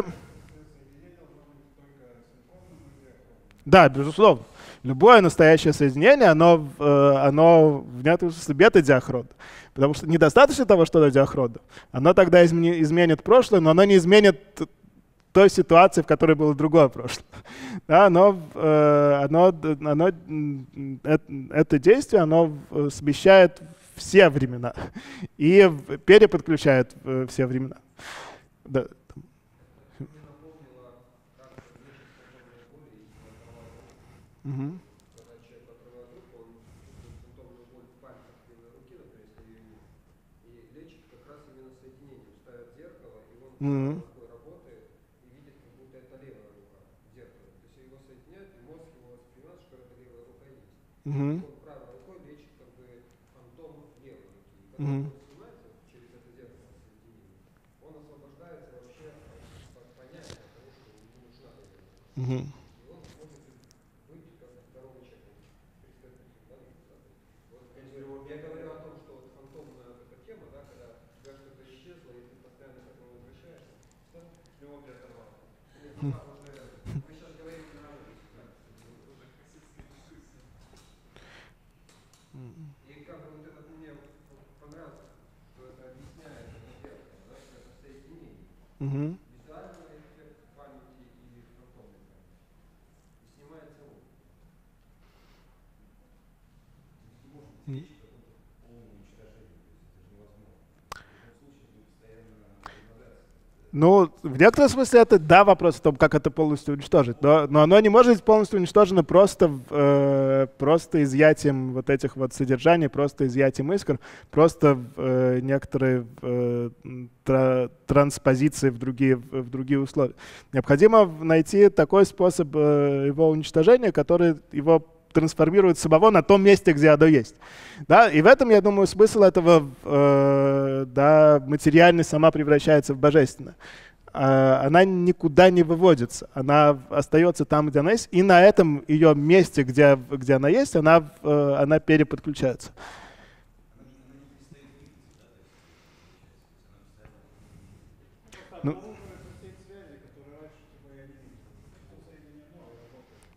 Да, безусловно. Любое настоящее соединение, оно, оно в некотором смысле бета-диахрон. Потому что недостаточно того, что оно диахронно. Оно тогда измени, изменит прошлое, но оно не изменит той ситуации, в которой было другое прошлое. Да, оно, оно, оно, это действие оно смещает все времена и переподключает все времена. Да. Угу. Mm-hmm. Mm-hmm. Mm-hmm. Mm-hmm. Mm-hmm. Ну, в некотором смысле это, да, вопрос о том, как это полностью уничтожить. Но, но оно не может быть полностью уничтожено просто, э, просто изъятием вот этих вот содержаний, просто изъятием искр, просто э, некоторые э, тра транспозиции в другие, в другие условия. Необходимо найти такой способ э, его уничтожения, который его трансформирует самого на том месте, где оно есть. Да? И в этом, я думаю, смысл этого, э, да, материальность сама превращается в божественное. Э, она никуда не выводится, она остается там, где она есть, и на этом ее месте, где, где она есть, она, э, она переподключается. Ну,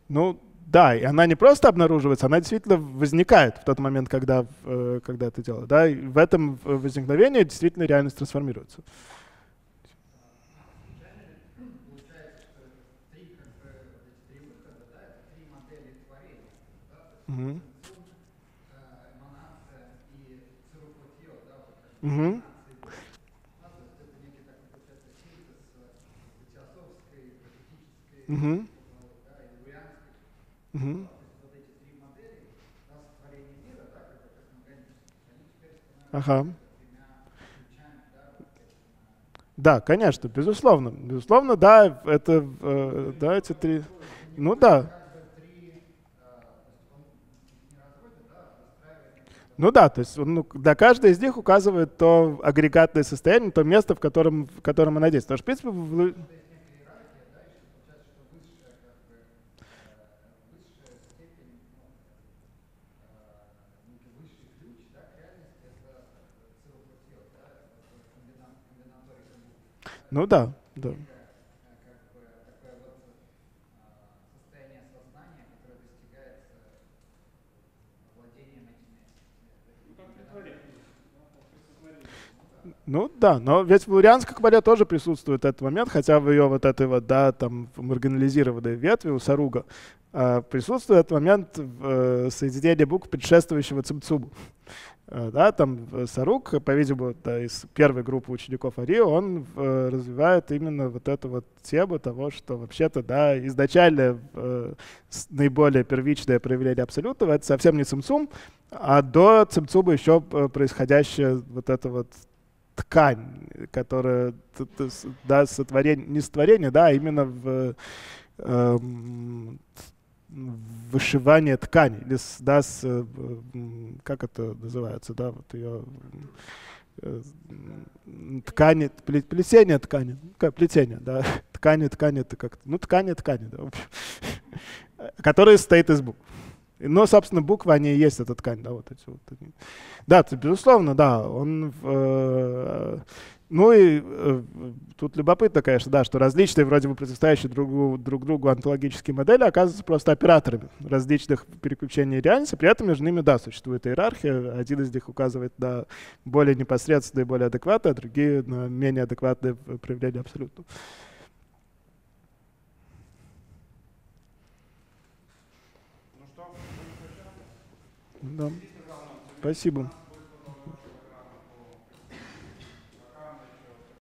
Ну, да, и она не просто обнаруживается, она действительно возникает в тот момент, когда, э, когда это дело. Да, и в этом возникновении действительно реальность трансформируется. Угу. Угу. Угу. Угу. Ага. Да, конечно, безусловно. Безусловно, да, это, э, да, эти три. Ну да. Ну да, то есть он, ну, да, каждый из них указывает то агрегатное состояние, то место, в котором, в котором она действует. Потому что, в принципе, в, ну да, да. Ну да, но ведь в лурианской кабале тоже присутствует этот момент, хотя в ее вот этой вот, да, там, маргинализированной ветви у Саруга э, присутствует этот момент в э, соединении букв, предшествующего Цимцуму. Э, да, там э, Саруг, по-видимому, да, из первой группы учеников Ари, он э, развивает именно вот эту вот тему того, что вообще-то, да, изначально э, наиболее первичное проявление абсолютного — это совсем не Цимцум, а до Цимцума еще э, происходящая вот эта вот ткань, которая, да, сотворение, не сотворение, да, а именно в э, вышивание ткани, или с, да, с, э, как это называется, да, вот ее э, ткани, плетение ткани, плетение, да, ткани, ткани, это как-то, ну, ткани, ткани, да, в общем, которая состоит из букв. Но, собственно, буквы, они и есть эта ткань, да, вот эти вот. Да, то, безусловно, да, он, э, ну и э, тут любопытно, конечно, да, что различные, вроде бы противостоящие друг, друг другу онтологические модели оказываются просто операторами различных переключений реальности, при этом между ними, да, существует иерархия, один из них указывает на более непосредственные, более адекватные, а другие на менее адекватные проявления абсолютно. Да. Спасибо.